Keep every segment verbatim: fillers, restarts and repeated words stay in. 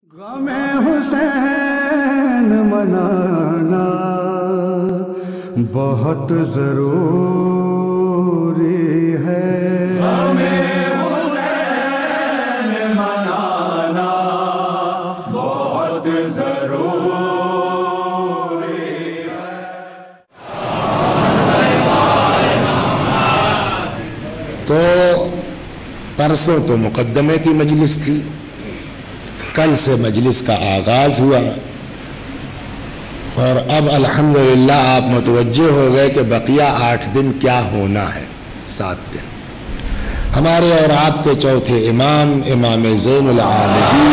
غم حسین منانا بہت ضروری ہے، غم حسین منانا بہت ضروری ہے۔ تو پرسوں تو مقدمے کی مجلس تھی، کل سے مجلس کا آغاز ہوا، اور اب الحمدللہ آپ متوجہ ہو گئے کہ بقیہ آٹھ دن کیا ہونا ہے۔ سات دن ہمارے اور آپ کے چوتھے امام امام زین العابدین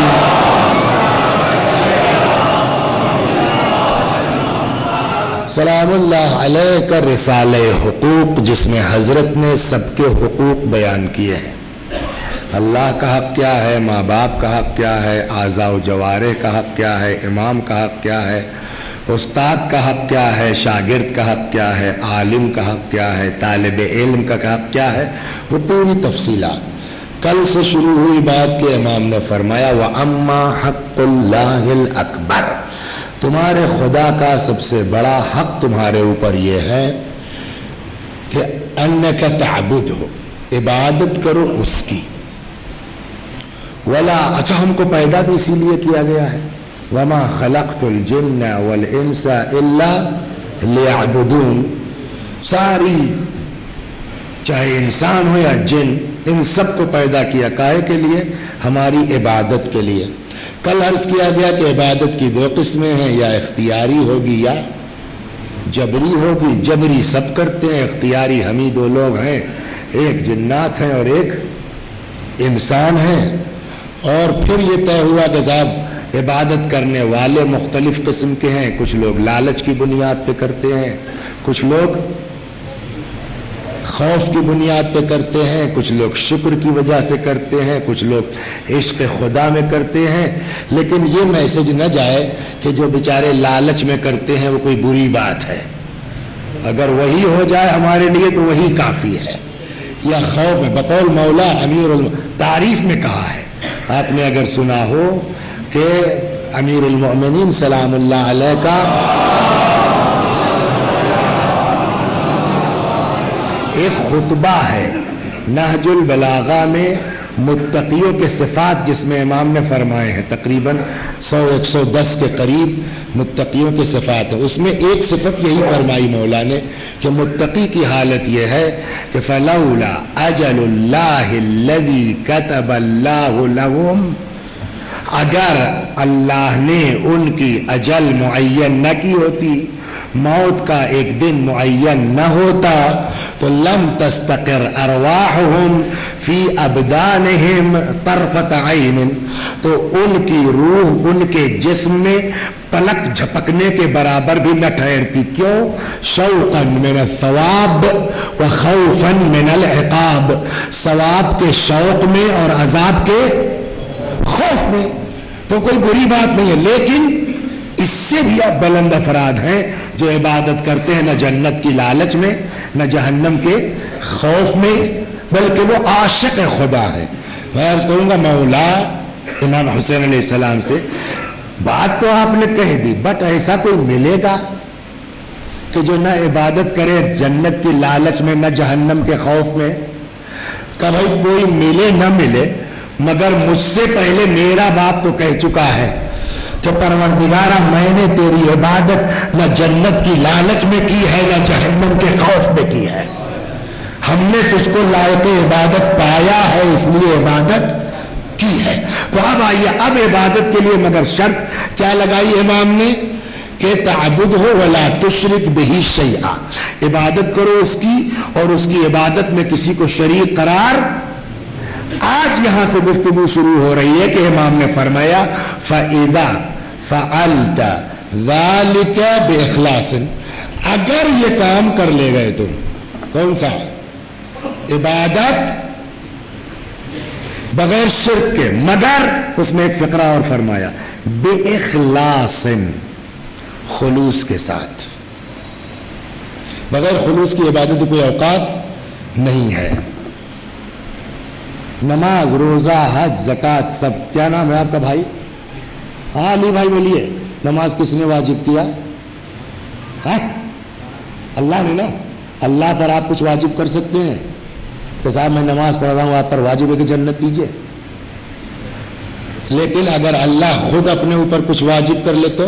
سلام اللہ علیہ کا رسالہ حقوق، جس میں حضرت نے سب کے حقوق بیان کیے ہیں۔ اللہ کا حق کیا ہے، ماں باپ کا حق کیا ہے، اعضاء و جوارح کا حق کیا ہے، امام کا حق کیا ہے، استاد کا حق کیا ہے، شاگرد کا حق کیا ہے، عالم کا حق کیا ہے، طالب علم کا حق کیا ہے، وہ پوری تفصیلات کل سے شروع ہوئی بات کہ امام نے فرمایا وَأَمَّا حَقُّ اللَّهِ الْأَكْبَرُ، تمہارے خدا کا سب سے بڑا حق تمہارے اوپر یہ ہے کہ أَنَّكَ تَعْبُدْهُ، عبادت کرو اس کی۔ ولا اچھا ہم کو پیدا بھی اسی لیے کیا گیا ہے، وما خلقت الجن والانس الا ليعبدون، ساری چاہے انسان ہو یا جن، ان سب کو پیدا کیا کائے کے لیے؟ ہماری عبادت کے لیے۔ کل عرض کیا گیا کہ عبادت کی دو قسمیں ہیں، یا اختیاری ہوگی یا جبری ہوگی۔ جبری سب کرتے ہیں، اختیاری ہم ہی دو لوگ ہیں، ایک جنات ہیں اور ایک انسان ہیں۔ اور پھر یہ طے ہوا کہ صاحب عبادت کرنے والے مختلف قسم کے ہیں، کچھ لوگ لالچ کی بنیاد پہ کرتے ہیں، کچھ لوگ خوف کی بنیاد پہ کرتے ہیں، کچھ لوگ شکر کی وجہ سے کرتے ہیں، کچھ لوگ عشق خدا میں کرتے ہیں۔ لیکن یہ میسج نہ جائے کہ جو بیچارے لالچ میں کرتے ہیں وہ کوئی بری بات ہے، اگر وہی ہو جائے ہمارے لیے تو وہی کافی ہے۔ یا خوف میں بقول مولا امیر تعریف میں کہا ہے، آپ نے اگر سنا ہو کہ امیر المؤمنین سلام اللہ علیہ کا ایک خطبہ ہے نہج البلاغہ میں متقیوں کے صفات، جس میں امام نے فرمائے ہیں تقریباً سو ایک سو دس کے قریب متقیوں کے صفات ہیں۔ اس میں ایک صفت یہی فرمائی مولا نے کہ متقی کی حالت یہ ہے کہ فَلَوْلَا أَجَلُ اللَّهِ الَّذِي كَتَبَ اللَّهُ لَهُمْ، اگر اللہ نے ان کی اجل معین نہ کی ہوتی، موت کا ایک دن معین نہ ہوتا، تو لم تستقر ارواحهم فی ابدانہم طرفت عین، تو ان کی روح ان کے جسم میں پلک جھپکنے کے برابر بھی نہ ٹھہرتی۔ کیوں؟ شوقا من الثواب وخوفا من العقاب، ثواب کے شوق میں اور عذاب کے خوف میں۔ تو کوئی بری بات نہیں ہے، لیکن اس سے بھی اب بلند افراد ہیں جو عبادت کرتے ہیں نہ جنت کی لالچ میں نہ جہنم کے خوف میں، بلکہ وہ عاشق خدا ہے۔ میں عرض کروں گا مولا امام حسین علیہ السلام سے، بات تو آپ نے کہہ دی، بٹ ایسا کوئی ملے گا کہ جو نہ عبادت کرے جنت کی لالچ میں نہ جہنم کے خوف میں؟ کہ بھائی کوئی ملے نہ ملے، مگر مجھ سے پہلے میرا باپ تو کہہ چکا ہے کہ پروردگارہ میں نے تیری عبادت نہ جنت کی لالچ میں کی ہے نہ جہنم کے خوف میں کی ہے، ہم نے تجھ کو لائق عبادت پایا ہے اس لیے عبادت کی ہے۔ تو اب آئیے، اب عبادت کے لیے مگر شرط کیا لگائی امام نے کہ تعبدہ ولا تشرک بہ شیئا، عبادت کرو اس کی اور اس کی عبادت میں کسی کو شریک قرار۔ آج یہاں سے گفتگو شروع ہو رہی ہے کہ امام نے فرمایا فَإِذَا فَعَلْتَ ذَلِكَ بِإِخْلَاصٍ، اگر یہ کام کر لے گئے تم، کون سا؟ عبادت بغیر شرک کے، مگر اس میں ایک فقرہ اور فرمایا بِإِخْلَاصٍ، خلوص کے ساتھ۔ بغیر خلوص کی عبادت کوئی اوقات نہیں ہے۔ نماز، روزہ، حج، زکوٰۃ، سب کیا نام ہے آپ کا بھائی؟ ہاں علی بھائی بولیے، نماز کس نے واجب کیا ہے؟ اللہ نے نا۔ اللہ پر آپ کچھ واجب کر سکتے ہیں کہ صاحب میں نماز پڑھ رہا ہوں، آپ پر واجب ہے کہ جنت دیجیے؟ لیکن اگر اللہ خود اپنے اوپر کچھ واجب کر لے تو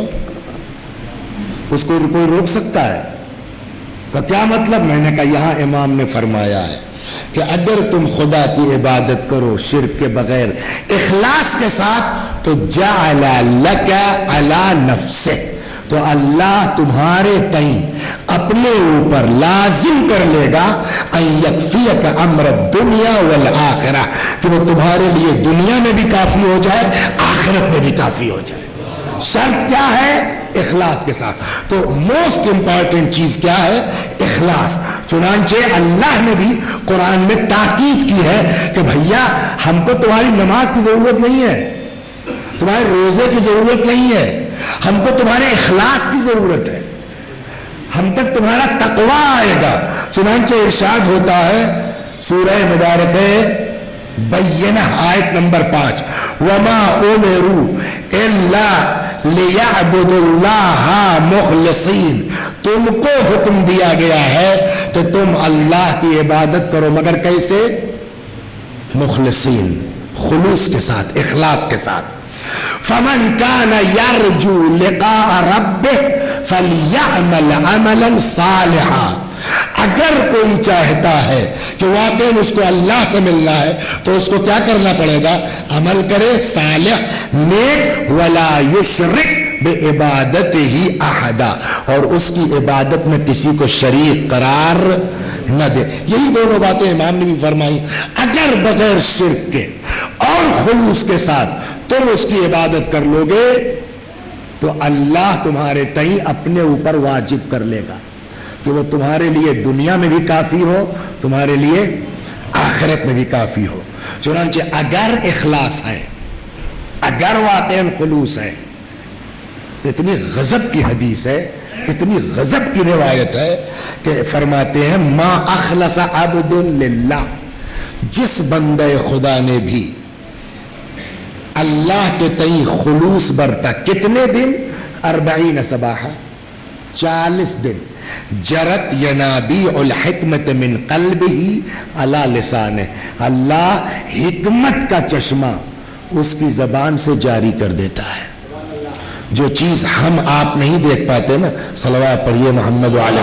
اس کو کوئی روک سکتا ہے؟ تو کیا مطلب؟ میں نے کہا یہاں امام نے فرمایا ہے کہ اگر تم خدا کی عبادت کرو شرک کے بغیر، اخلاص کے ساتھ، تو جعل لک علی نفسہ، تو اللہ تمہارے تئیں اپنے اوپر لازم کر لے گا ان یکفیک امر الدنیا والآخرہ، کہ وہ تمہارے لیے دنیا میں بھی کافی ہو جائے، آخرت میں بھی کافی ہو جائے۔ شرط کیا ہے؟ اخلاص کے ساتھ۔ تو موسٹ امپورٹنٹ چیز کیا ہے؟ اخلاص۔ چنانچہ اللہ نے بھی قرآن میں تاکید کی ہے کہ بھیا ہم کو تمہاری نماز کی ضرورت نہیں ہے، تمہارے روزے کی ضرورت نہیں ہے، ہم کو تمہارے اخلاص کی ضرورت ہے، ہم تک تمہارا تقوی آئے گا۔ چنانچہ ارشاد ہوتا ہے سورہ مبارکہ بینہ آیت نمبر پانچ، وما امروا الا لیعبدوا اللہ مخلصین، تم کو حکم دیا گیا ہے کہ تم اللہ کی عبادت کرو، مگر کیسے؟ مخلصین، خلوص کے ساتھ، اخلاص کے ساتھ۔ فمن كان يرجو لقاء ربه فليعمل عملا صالحا، اگر کوئی چاہتا ہے کہ واقعی اس کو اللہ سے ملنا ہے تو اس کو کیا کرنا پڑے گا؟ عمل کرے صالح نیک، ولا یشرک بعبادتہ احدا، اور اس کی عبادت میں کسی کو شریک قرار نہ دے۔ یہی دونوں باتیں امام نے بھی فرمائی۔ اگر بغیر شرک کے اور خلوص کے ساتھ تم اس کی عبادت کر لو گے تو اللہ تمہارے تئیں اپنے اوپر واجب کر لے گا کہ وہ تمہارے لیے دنیا میں بھی کافی ہو، تمہارے لیے آخرت میں بھی کافی ہو۔ چنانچہ اگر اخلاص ہے، اگر واقعاً خلوص ہے، اتنی غضب کی حدیث ہے، اتنی غضب کی روایت ہے کہ فرماتے ہیں ما اخلص عبد للہ، جس بندے خدا نے بھی اللہ کے تئیں خلوص برتا، کتنے دن؟ اربعین صباحا، چالیس دن، جرت ینابیع الحکمت من قلبہ علی لسانہ، اللہ حکمت کا چشمہ اس کی زبان سے جاری کر دیتا ہے۔ جو چیز ہم آپ نہیں دیکھ پاتے نا، صلوات پڑھیے محمد وعلی۔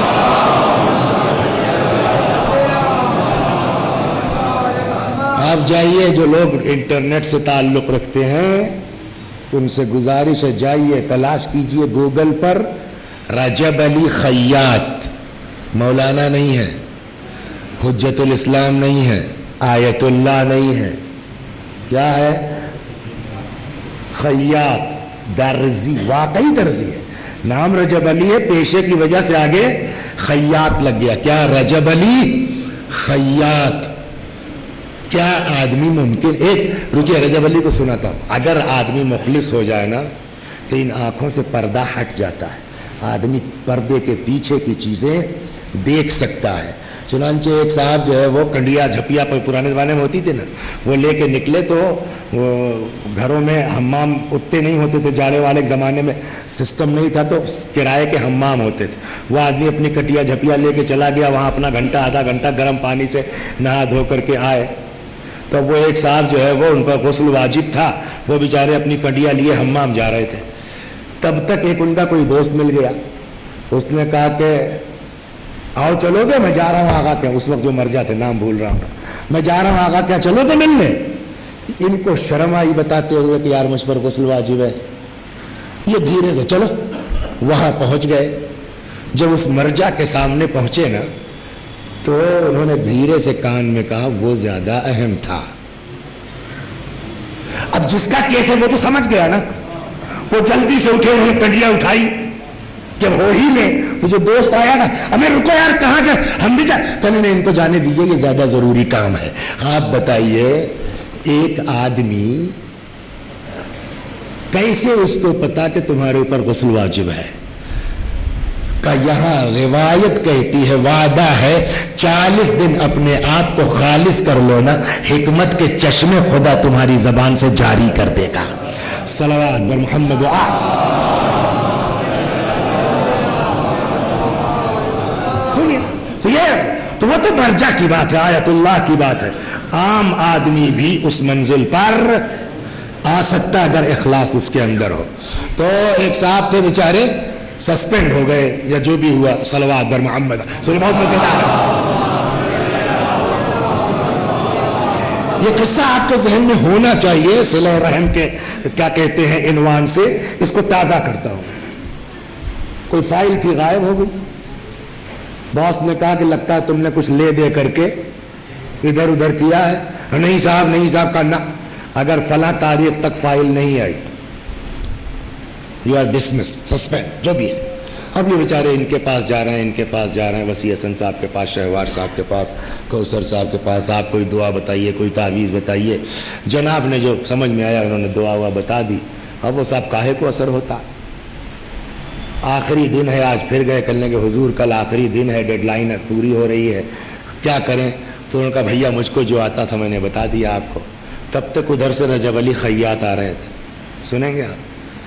آپ جائیے، جو لوگ انٹرنیٹ سے تعلق رکھتے ہیں ان سے گزارش ہے، جائیے تلاش کیجئے گوگل پر رجب علی خیاط، مولانا نہیں ہے، حجت الاسلام نہیں ہے، آیت اللہ نہیں ہے، کیا ہے؟ خیاط، درزی، واقعی درزی ہے، نام رجب علی ہے، پیشے کی وجہ سے آگے خیاط لگ گیا۔ کیا رجب علی خیاط؟ کیا آدمی ممکن، ایک رکیے رجب علی کو سناتا ہوں، اگر آدمی مخلص ہو جائے نا تو ان آنکھوں سے پردہ ہٹ جاتا ہے، آدمی پردے کے پیچھے کی چیزیں دیکھ سکتا ہے۔ چنانچہ ایک صاحب جو ہے وہ کنڈیا جھپیا پر پرانے زمانے میں ہوتی تھی نا، وہ لے کے نکلے تو وہ گھروں میں حمام اتنے نہیں ہوتے تھے، جاڑے والے زمانے میں سسٹم نہیں تھا تو کرائے کے حمام ہوتے تھے۔ وہ آدمی اپنی کٹیا جھپیا لے کے چلا گیا، وہاں اپنا گھنٹہ آدھا گھنٹہ گرم پانی سے نہا دھو کر کے آئے تو وہ ایک صاحب جو ہے وہ ان پر غسل واجب تھا، وہ بیچارے اپنی کٹیا لیے حمام جا رہے تھے۔ تب تک ایک ان کا کوئی دوست مل گیا، اس نے کہا کہ آؤ چلو گے، میں جا رہا ہوں آقا کیا، اس وقت جو مرجع تھے نام بھول رہا ہوں، میں جا رہا ہوں آقا کیا، چلو گے ملنے؟ ان کو شرم آئی بتاتے ہوئے کہ یار مجھ پر غسل واجب ہے، یہ دھیرے سے چلو، وہاں پہنچ گئے۔ جب اس مرجع کے سامنے پہنچے نا تو انہوں نے دھیرے سے کان میں کہا وہ زیادہ اہم تھا۔ اب جس کا کیس ہے وہ تو سمجھ گیا نا، وہ جلدی سے اٹھے، انہوں نے کنڈیاں اٹھائی، جب ہو ہی لے تو جو دوست آیا نا، ہمیں رکو یار کہاں جا، ہم بھی جا، کہنے نے ان کو جانے دیجئے، یہ زیادہ ضروری کام ہے۔ آپ بتائیے ایک آدمی کیسے اس کو پتا کہ تمہارے اوپر غسل واجب ہے؟ کہ یہاں روایت کہتی ہے، وعدہ ہے چالیس دن اپنے آپ کو خالص کر لو نا، حکمت کے چشمے خدا تمہاری زبان سے جاری کر دے گا۔ सलवात बर मोहम्मद व आल। सुनिए, तो ये तो वो तो मर्जा की बात है, आयतुल्लाह की बात है। आम आदमी भी उस मंजिल पर आ सकता अगर इखलास उसके अंदर हो। तो एक साहब थे बेचारे, सस्पेंड हो गए या जो भी हुआ, सलवात बर मोहम्मद। सुनिए, बहुत मजेदार है ये किस्सा, आपके जहन में होना चाहिए। सिले रहम के क्या कहते हैं इनवान से इसको ताज़ा करता हूं। कोई फाइल थी, गायब हो गई। बॉस ने कहा कि लगता है तुमने कुछ ले दे करके इधर उधर किया है। नहीं साहब, नहीं साहब, करना अगर फला तारीख तक फाइल नहीं आई, यू आर डिसमिस, सस्पेंड, जो भी है। अब ये बेचारे इनके पास जा रहे हैं, इनके पास जा रहे हैं, वसी हसन साहब के पास, शहवार साहब के पास, कौसर साहब के पास। आप कोई दुआ बताइए, कोई तावीज़ बताइए। जनाब ने जो समझ में आया उन्होंने दुआ हुआ बता दी। अब वो साहब काहे को असर होता, आखिरी दिन है, आज फिर गए, कल के हुजूर कल आखिरी दिन है, डेडलाइन पूरी हो रही है, क्या करें। तो उन्होंने कहा भैया मुझको जो आता था मैंने बता दिया आपको। तब तक उधर से रजब अली खैयात आ रहे थे, सुनेंगे आप।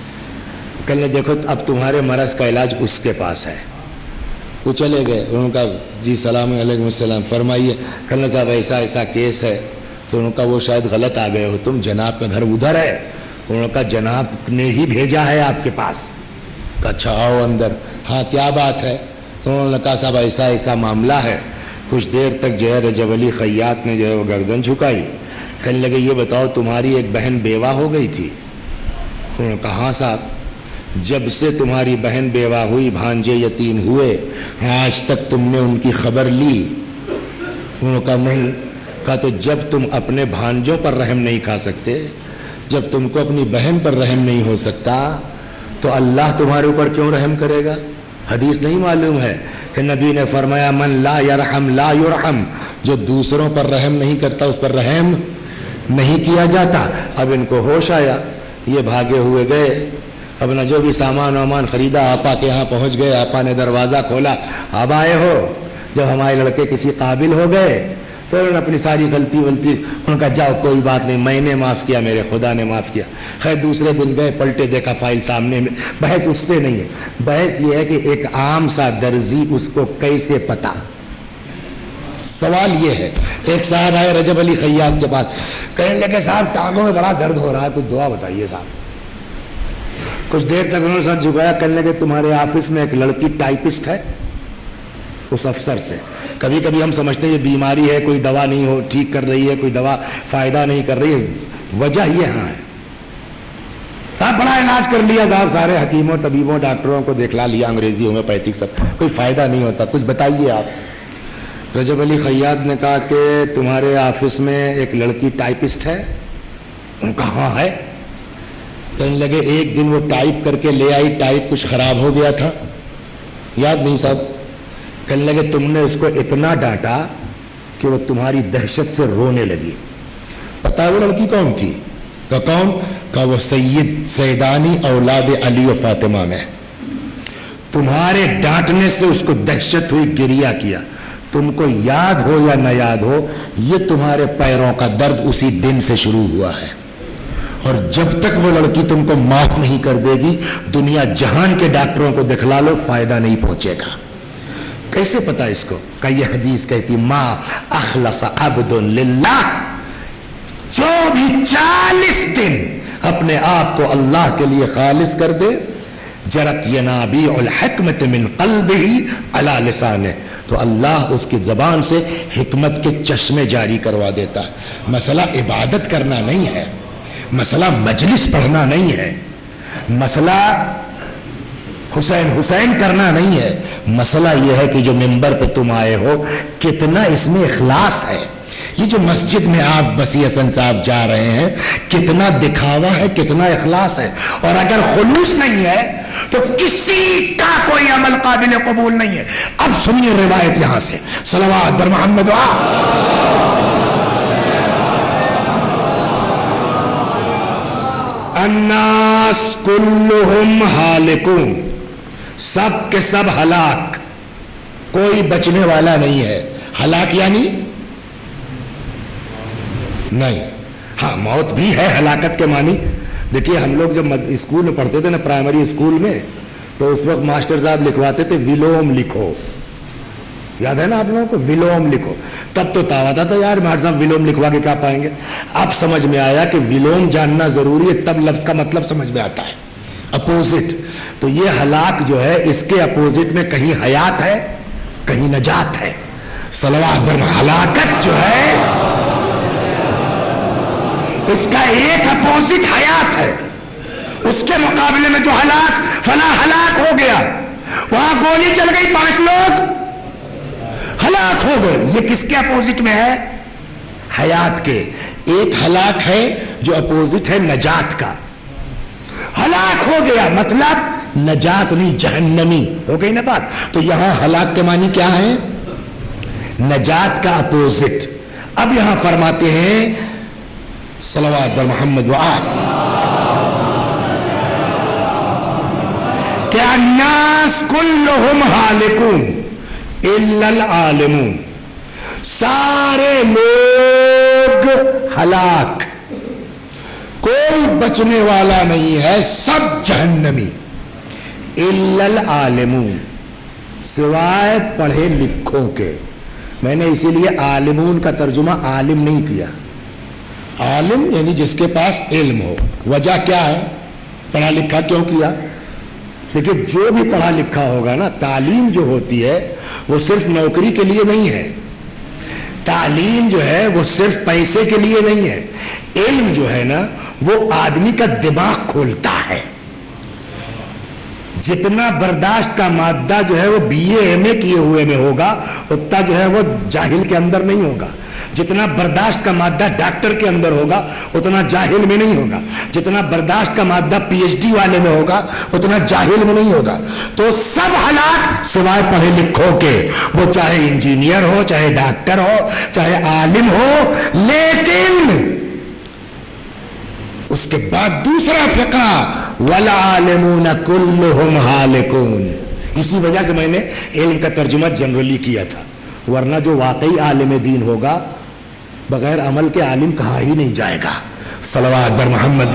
कल ने देखो अब तुम्हारे मरज का इलाज उसके पास है। वो चले गए, उन्होंने कहा जी सलाम अलैकुम सलाम, फरमाइए। कल ने साहब ऐसा ऐसा केस है। तो उन्होंने कहा वो शायद गलत आ गए हो तुम, जनाब का घर उधर है। उन्होंने कहा जनाब ने ही भेजा है आपके पास। अच्छा आओ अंदर। हाँ क्या बात है। तो उन्होंने कहा साहब ऐसा ऐसा मामला है। कुछ देर तक जो है रजब अली खैयात ने जो है वो गर्दन झुकाई। कहने लगे ये बताओ तुम्हारी एक बहन बेवा हो गई थी। उन्होंने कहा हाँ साहब, जब से तुम्हारी बहन बेवा हुई, भांजे यतीम हुए, आज तक तुमने उनकी खबर ली। उन्होंने कहा नहीं। कहा तो जब तुम अपने भांजों पर रहम नहीं खा सकते, जब तुमको अपनी बहन पर रहम नहीं हो सकता, तो अल्लाह तुम्हारे ऊपर क्यों रहम करेगा। हदीस नहीं मालूम है कि नबी ने फरमाया मन ला यरहम ला युरहम, जो दूसरों पर रहम नहीं करता उस पर रहम नहीं किया जाता। अब इनको होश आया, ये भागे हुए गए, अपना जो भी सामान वामान खरीदा, आपा के यहाँ पहुँच गए। आपा ने दरवाज़ा खोला, अब आए हो। जब हमारे लड़के किसी काबिल हो गए तो उन्होंने अपनी सारी गलती वलती उनका जाओ कोई बात नहीं, मैंने माफ़ किया, मेरे खुदा ने माफ़ किया। खैर दूसरे दिन गए, पलटे देखा फाइल सामने में। बहस उससे नहीं है, बहस ये है कि एक आम सा दर्जी उसको कैसे पता। सवाल ये है, एक साहब आए रजब अली खैयात के पास, कहने लगे साहब टांगों में बड़ा दर्द हो रहा है, कुछ दुआ बताइए साहब। कुछ देर तक उन्होंने सर झुकाया। कहने लगे तुम्हारे ऑफिस में एक लड़की टाइपिस्ट है। उस अफसर से कभी कभी हम समझते हैं ये बीमारी है, कोई दवा नहीं हो ठीक कर रही है, कोई दवा फायदा नहीं कर रही है। वजह ये हाँ है, आप बड़ा इलाज कर लिया साहब, सारे हकीमों तबीबों डॉक्टरों को दिखला लिया, अंग्रेजी होम्योपैथिक सब, कोई फायदा नहीं होता, कुछ बताइए आप। रजब अली खैयात ने कहा कि तुम्हारे ऑफिस में एक लड़की टाइपिस्ट है। उनका हाँ है। कहने लगे एक दिन वो टाइप करके ले आई, टाइप कुछ खराब हो गया था, याद नहीं साहब। कहने लगे तुमने उसको इतना डांटा कि वो तुम्हारी दहशत से रोने लगी। पता है वो लड़की कौन थी? का कौन का वो सैयद सैदानी औलाद अली और फातिमा में। तुम्हारे डांटने से उसको दहशत हुई, गिरिया किया। तुमको याद हो या न याद हो, ये तुम्हारे पैरों का दर्द उसी दिन से शुरू हुआ है। और जब तक वो लड़की तुमको माफ नहीं कर देगी, दुनिया जहान के डॉक्टरों को दिखला लो, फायदा नहीं पहुंचेगा। कैसे पता इसको? का ये हदीस कहती मा अखलस अब्दुन लिल्लाह, जो भी चालीस दिन अपने आप को अल्लाह के लिए खालिस कर दे, जरत यनाबीउल हिकमत मिन क़ल्बिही अला लिसाने, तो अल्लाह उसकी जबान से हिकमत के चश्मे जारी करवा देता है। मसला इबादत करना नहीं है, मसला मजलिस पढ़ना नहीं है, मसला हुसैन हुसैन करना नहीं है। मसला यह है कि जो मिंबर पे तुम आए हो, कितना इसमें इखलास है। ये जो मस्जिद में आप वसी हसन साहब जा रहे हैं, कितना दिखावा है, कितना इखलास है। और अगर खुलूस नहीं है तो किसी का कोई अमल काबिल कबूल नहीं है। अब सुनिए रिवायत यहां से, सलवात बर मोहम्मद अन्नास कुल्लुहुम हालिकून, सब के सब हलाक, कोई बचने वाला नहीं है। हलाक यानी नहीं, हाँ मौत भी है हलाकत के मानी, دیکھیے ہم لوگ جب اسکول میں پڑھتے تھے نا، پرائمری اسکول میں، تو اس وقت ماسٹر صاحب لکھواتے تھے ولوم لکھو، یاد ہے نا آپ لوگوں کو؟ ولوم لکھو. تب تو تاوا تھا تو یار ماسٹر صاحب ولوم لکھوا کے کیا پائیں گے. اب سمجھ میں آیا کہ ولوم جاننا ضروری ہے، تب لفظ کا مطلب سمجھ میں آتا ہے، اپوزٹ. تو یہ ہلاک جو ہے اس کے اپوزٹ میں کہیں حیات ہے کہیں نجات ہے. صلوات بر ہلاکت جو ہے اس کا ایک اپوزٹ حیات ہے، اس کے مقابلے میں جو ہلاک فلاں ہلاک ہو گیا، وہاں گولی چل گئی پانچ لوگ ہلاک ہو گئے، یہ کس کے اپوزٹ میں ہے؟ حیات کے. ایک ہلاک ہے جو اپوزٹ ہے نجات کا. ہلاک ہو گیا مطلب نجات نہیں، جہنمی ہو گئی نا بات. تو یہاں ہلاک کے معنی کیا ہے؟ نجات کا اپوزٹ. اب یہاں فرماتے ہیں صلوات بر محمد وآل کہ الناس کلہم ہالکون الا العالمون، سارے لوگ ہلاک، کوئی بچنے والا نہیں ہے، سب جہنمی. الا العالمون، سوائے پڑھے لکھوں کے. میں نے اسی لیے عالمون کا ترجمہ عالم نہیں کیا. عالم یعنی جس کے پاس علم ہو. وجہ کیا ہے؟ پڑھا لکھا کیوں کیا؟ دیکھیے جو بھی پڑھا لکھا ہوگا نا، تعلیم جو ہوتی ہے وہ صرف نوکری کے لیے نہیں ہے، تعلیم جو ہے وہ صرف پیسے کے لیے نہیں ہے. علم جو ہے نا وہ آدمی کا دماغ کھولتا ہے. جتنا برداشت کا مادہ جو ہے وہ بی اے ایم اے کیے ہوئے میں ہوگا اتنا جو ہے وہ جاہل کے اندر نہیں ہوگا. جتنا برداشت کا مادہ ڈاکٹر کے اندر ہوگا اتنا جاہل میں نہیں ہوگا. جتنا برداشت کا مادہ پی ایچ ڈی والے میں ہوگا اتنا جاہل میں نہیں ہوگا. تو سب ہلاک سوائے پڑھے لکھوں کے، وہ چاہے انجینئر ہو، چاہے ڈاکٹر ہو، چاہے عالم ہو. لیکن اس کے بعد دوسرا فقہ والعالمون کلہم ہالکون. اسی وجہ سے میں نے علم کا ترجمہ جنرلی کیا تھا، ورنہ جو واقعی عالم دین ہوگا بغیر عمل کے عالم کہا ہی نہیں جائے گا. صلوات بر محمد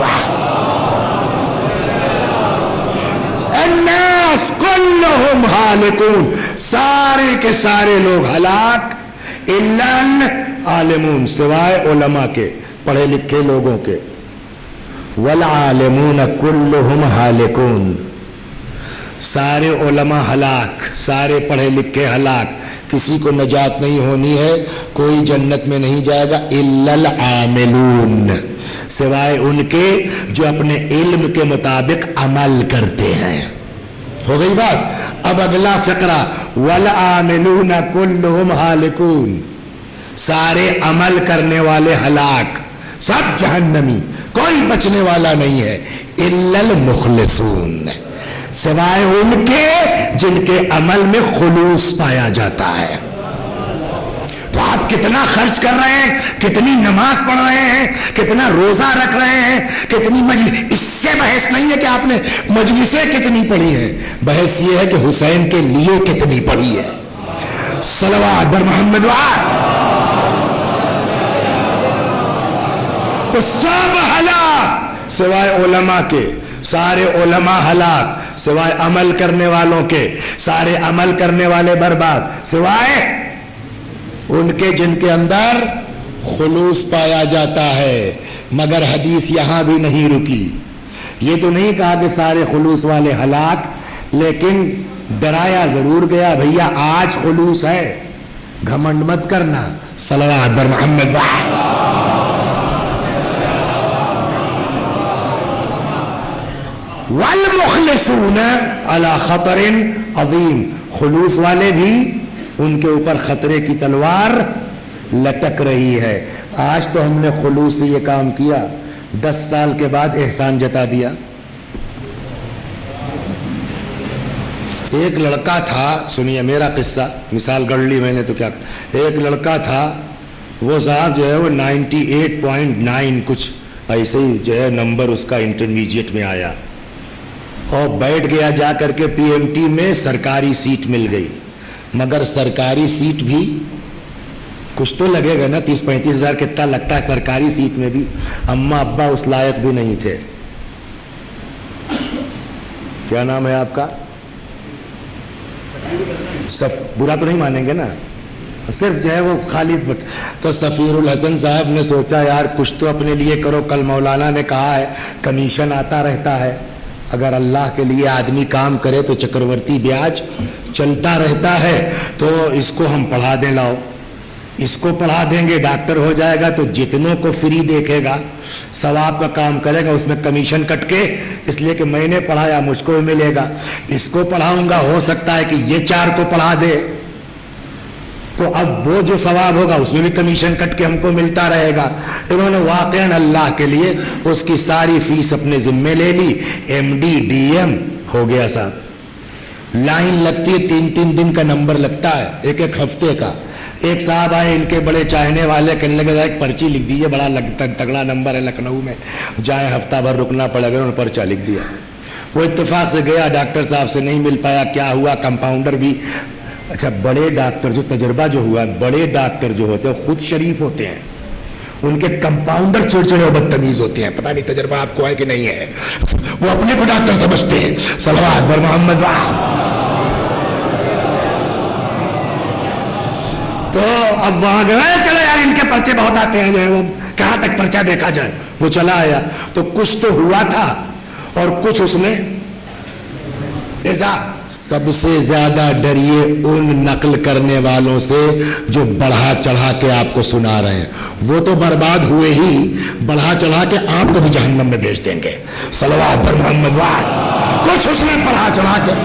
الناس کلہم ہالکون، سارے کے سارے لوگ ہلاک الا العالمون، سوائے علماء کے، پڑھے لکھے لوگوں کے. والعالمون کلہم ہالکون، سارے علماء ہلاک، سارے پڑھے لکھے ہلاک، کسی کو نجات نہیں ہونی ہے، کوئی جنت میں نہیں جائے گا. الا العاملون، سوائے ان کے جو اپنے علم کے مطابق عمل کرتے ہیں. ہو گئی بات. اب اگلا فقرہ والعاملون کلہم ہالکون، سارے عمل کرنے والے ہلاک، سب جہنمی، کوئی بچنے والا نہیں ہے. الا المخلصون، سوائے ان کے جن کے عمل میں خلوص پایا جاتا ہے. تو آپ کتنا خرچ کر رہے ہیں، کتنی نماز پڑھ رہے ہیں، کتنا روزہ رکھ رہے ہیں، کتنی مجلس، اس سے بحث نہیں ہے کہ آپ نے مجلسیں کتنی پڑھی ہیں، بحث یہ ہے کہ حسین کے لیے کتنی پڑھی ہے. صلوات بر محمد وآل. تو سب ہلاک سوائے علماء کے، سارے علماء ہلاک سوائے عمل کرنے والوں کے، سارے عمل کرنے والے برباد سوائے ان کے جن کے اندر خلوص پایا جاتا ہے. مگر حدیث یہاں بھی نہیں رکی. یہ تو نہیں کہا کہ سارے خلوص والے ہلاک، لیکن ڈرایا ضرور گیا، بھیا آج خلوص ہے، گھمنڈ مت کرنا. صلوات بر محمد وآل. والمخلصون علی خطر عظیم، خلوص والے بھی ان کے اوپر خطرے کی تلوار لٹک رہی ہے. آج تو ہم نے خلوص سے یہ کام کیا، دس سال کے بعد احسان جتا دیا. ایک لڑکا تھا، سنیے میرا قصہ، مثال گڑھ لی میں نے تو کیا. ایک لڑکا تھا، وہ صاحب جو ہے وہ نائنٹی ایٹ پوائنٹ نائن کچھ ایسے ہی جو ہے نمبر اس کا انٹرمیڈیٹ میں آیا، اور بیٹھ گیا جا کر کے پی ایم ٹی میں، سرکاری سیٹ مل گئی. مگر سرکاری سیٹ بھی کچھ تو لگے گا نا، تیس پینتیس ہزار کتنا لگتا ہے سرکاری سیٹ میں بھی. اماں ابا اس لائق بھی نہیں تھے. کیا نام ہے آپ کا؟ سف برا تو نہیں مانیں گے نا، صرف جو ہے وہ خالد بٹ تو سفیر الحسن صاحب نے سوچا یار کچھ تو اپنے لیے کرو. کل مولانا نے کہا ہے کمیشن آتا رہتا ہے، اگر اللہ کے لیے آدمی کام کرے تو چکرورتی بیاج چلتا رہتا ہے، تو اس کو ہم پڑھا دیں. لاؤ اس کو پڑھا دیں گے، ڈاکٹر ہو جائے گا تو جتنوں کو فری دیکھے گا، ثواب کا کام کرے گا، اس میں کمیشن کٹ کے، اس لیے کہ میں نے پڑھایا مجھ کو ملے گا. اس کو پڑھاؤں گا، ہو سکتا ہے کہ یہ چار کو پڑھا دے، تو اب وہ جو ثواب ہوگا اس میں بھی کمیشن کٹ کے ہم کو ملتا رہے گا. انہوں نے واقعاً اللہ کے لیے اس کی ساری فیس اپنے ذمے لے لی. ایم ڈی ڈی ایم ہو گیا صاحب. لائن لگتی ہے، تین تین دن کا نمبر لگتا ہے، ایک ایک ہفتے کا. ایک صاحب آئے ان کے بڑے چاہنے والے، کہنے لگے ایک پرچی لکھ دیجیے، بڑا تگڑا نمبر ہے لکھنؤ میں، جائیں ہفتہ بھر رکنا پڑے گا. انہوں نے پرچہ لکھ دیا. وہ اتفاق سے گیا، ڈاکٹر صاحب سے نہیں مل پایا. کیا ہوا؟ کمپاؤنڈر بھی اچھا بڑے ڈاکٹر جو تجربہ جو ہوا، بڑے ڈاکٹر جو ہوتے ہیں خود شریف ہوتے ہیں، ان کے کمپاؤنڈر چڑچڑے اور بدتمیز ہوتے ہیں. پتہ نہیں تجربہ آپ کو ہے کہ نہیں ہے، وہ اپنے کو ڈاکٹر سمجھتے ہیں. صلوات بر محمد. واہ. تو اب وہاں گئے، چلو یار ان کے پرچے بہت آتے ہیں، جو ہے وہ کہاں تک پرچہ دیکھا جائے. وہ چلا آیا تو کچھ تو ہوا تھا اور کچھ اس نے ایسا. سب سے زیادہ ڈریے ان نقل کرنے والوں سے جو بڑھا چڑھا کے آپ کو سنا رہے ہیں. وہ تو برباد ہوئے ہی، بڑھا چڑھا کے آپ کو بھی جہنم میں بھیج دیں گے. صلوات پر محمد. واہ. کچھ اس نے بڑھا چڑھا کے،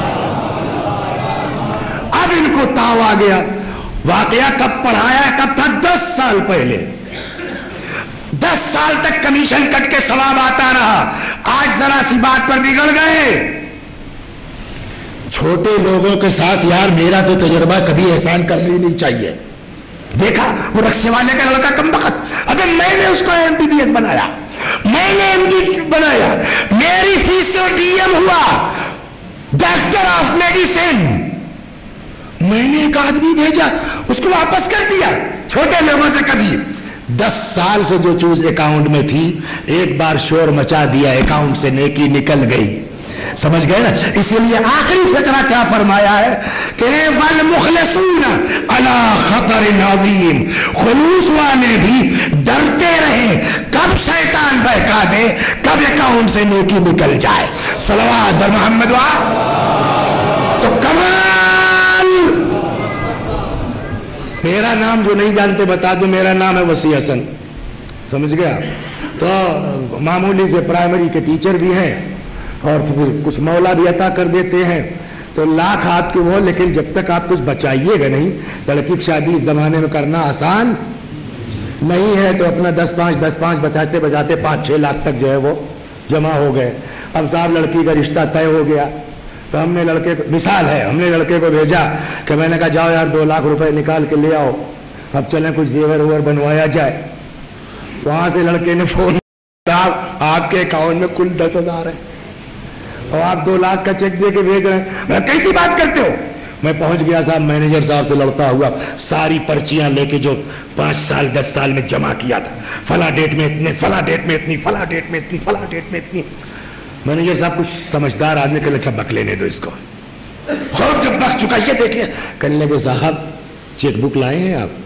اب ان کو تاو آ گیا. واقعہ کب پڑھایا؟ کب تھا؟ دس سال پہلے. دس سال تک کمیشن کٹ کے ثواب آتا رہا. آج ذرا سی بات پر بگڑ گئے. چھوٹے لوگوں کے ساتھ یار میرا تو تجربہ کبھی احسان کرنا ہی نہیں چاہیے. دیکھا وہ رکشے والے کا لڑکا کم بخت، ابے میں نے اس کو ایم بی بی ایس بنایا، میں نے ایم ڈی بنایا، میری فیس سے ڈی ایم ہوا، ڈاکٹر آف میڈیسن. میں نے ایک آدمی بھیجا، اس کو واپس کر دیا. چھوٹے لوگوں سے کبھی. دس سال سے جو چوز اکاؤنٹ میں تھی، ایک بار شور مچا دیا، اکاؤنٹ سے نیکی نکل گئی. سمجھ گئے نا؟ اسی لیے آخری فقرہ کیا فرمایا ہے کہ والمخلصون علی خطر عظیم، خلوص والے بھی ڈرتے رہے کب شیطان بہکا دے، کب اکاؤنٹ سے نیکی نکل جائے. صلوات بر محمد. واہ. تو کمال. میرا نام جو نہیں جانتے بتا دو، میرا نام ہے وسیع حسن. سمجھ گیا؟ تو معمولی سے پرائمری کے ٹیچر بھی ہیں اور کچھ مولا بھی عطا کر دیتے ہیں. تو لاکھ آپ کے وہ، لیکن جب تک آپ کچھ بچائیے گا نہیں. لڑکی کی شادی اس زمانے میں کرنا آسان نہیں ہے. تو اپنا دس پانچ دس پانچ بچاتے بچاتے پانچ چھ لاکھ تک جو ہے وہ جمع ہو گئے. اب صاحب لڑکی کا رشتہ طے ہو گیا، تو ہم نے لڑکے کو، مثال ہے، ہم نے لڑکے کو بھیجا کہ میں نے کہا جاؤ یار دو لاکھ روپے نکال کے لے آؤ، اب چلیں کچھ زیور ویور بنوایا جائے. وہاں سے لڑکے نے فون، صاحب آپ کے اکاؤنٹ میں کل دس ہزار ہے اور آپ دو لاکھ کا چیک دے کے بھیج رہے ہیں. میں کیسی بات کرتے ہو؟ میں پہنچ گیا صاحب مینیجر صاحب سے لڑتا ہوا، ساری پرچیاں لے کے جو پانچ سال دس سال میں جمع کیا تھا، فلاں ڈیٹ میں اتنے، فلاں ڈیٹ میں اتنی، فلاں ڈیٹ میں اتنی، فلاں ڈیٹ میں اتنی. مینیجر صاحب کچھ سمجھدار آدمی کہ اچھا بک لینے دو اس کو. خوب جب بک چکا یہ دیکھیں، کہنے لگے صاحب چیک بک لائے ہیں آپ؟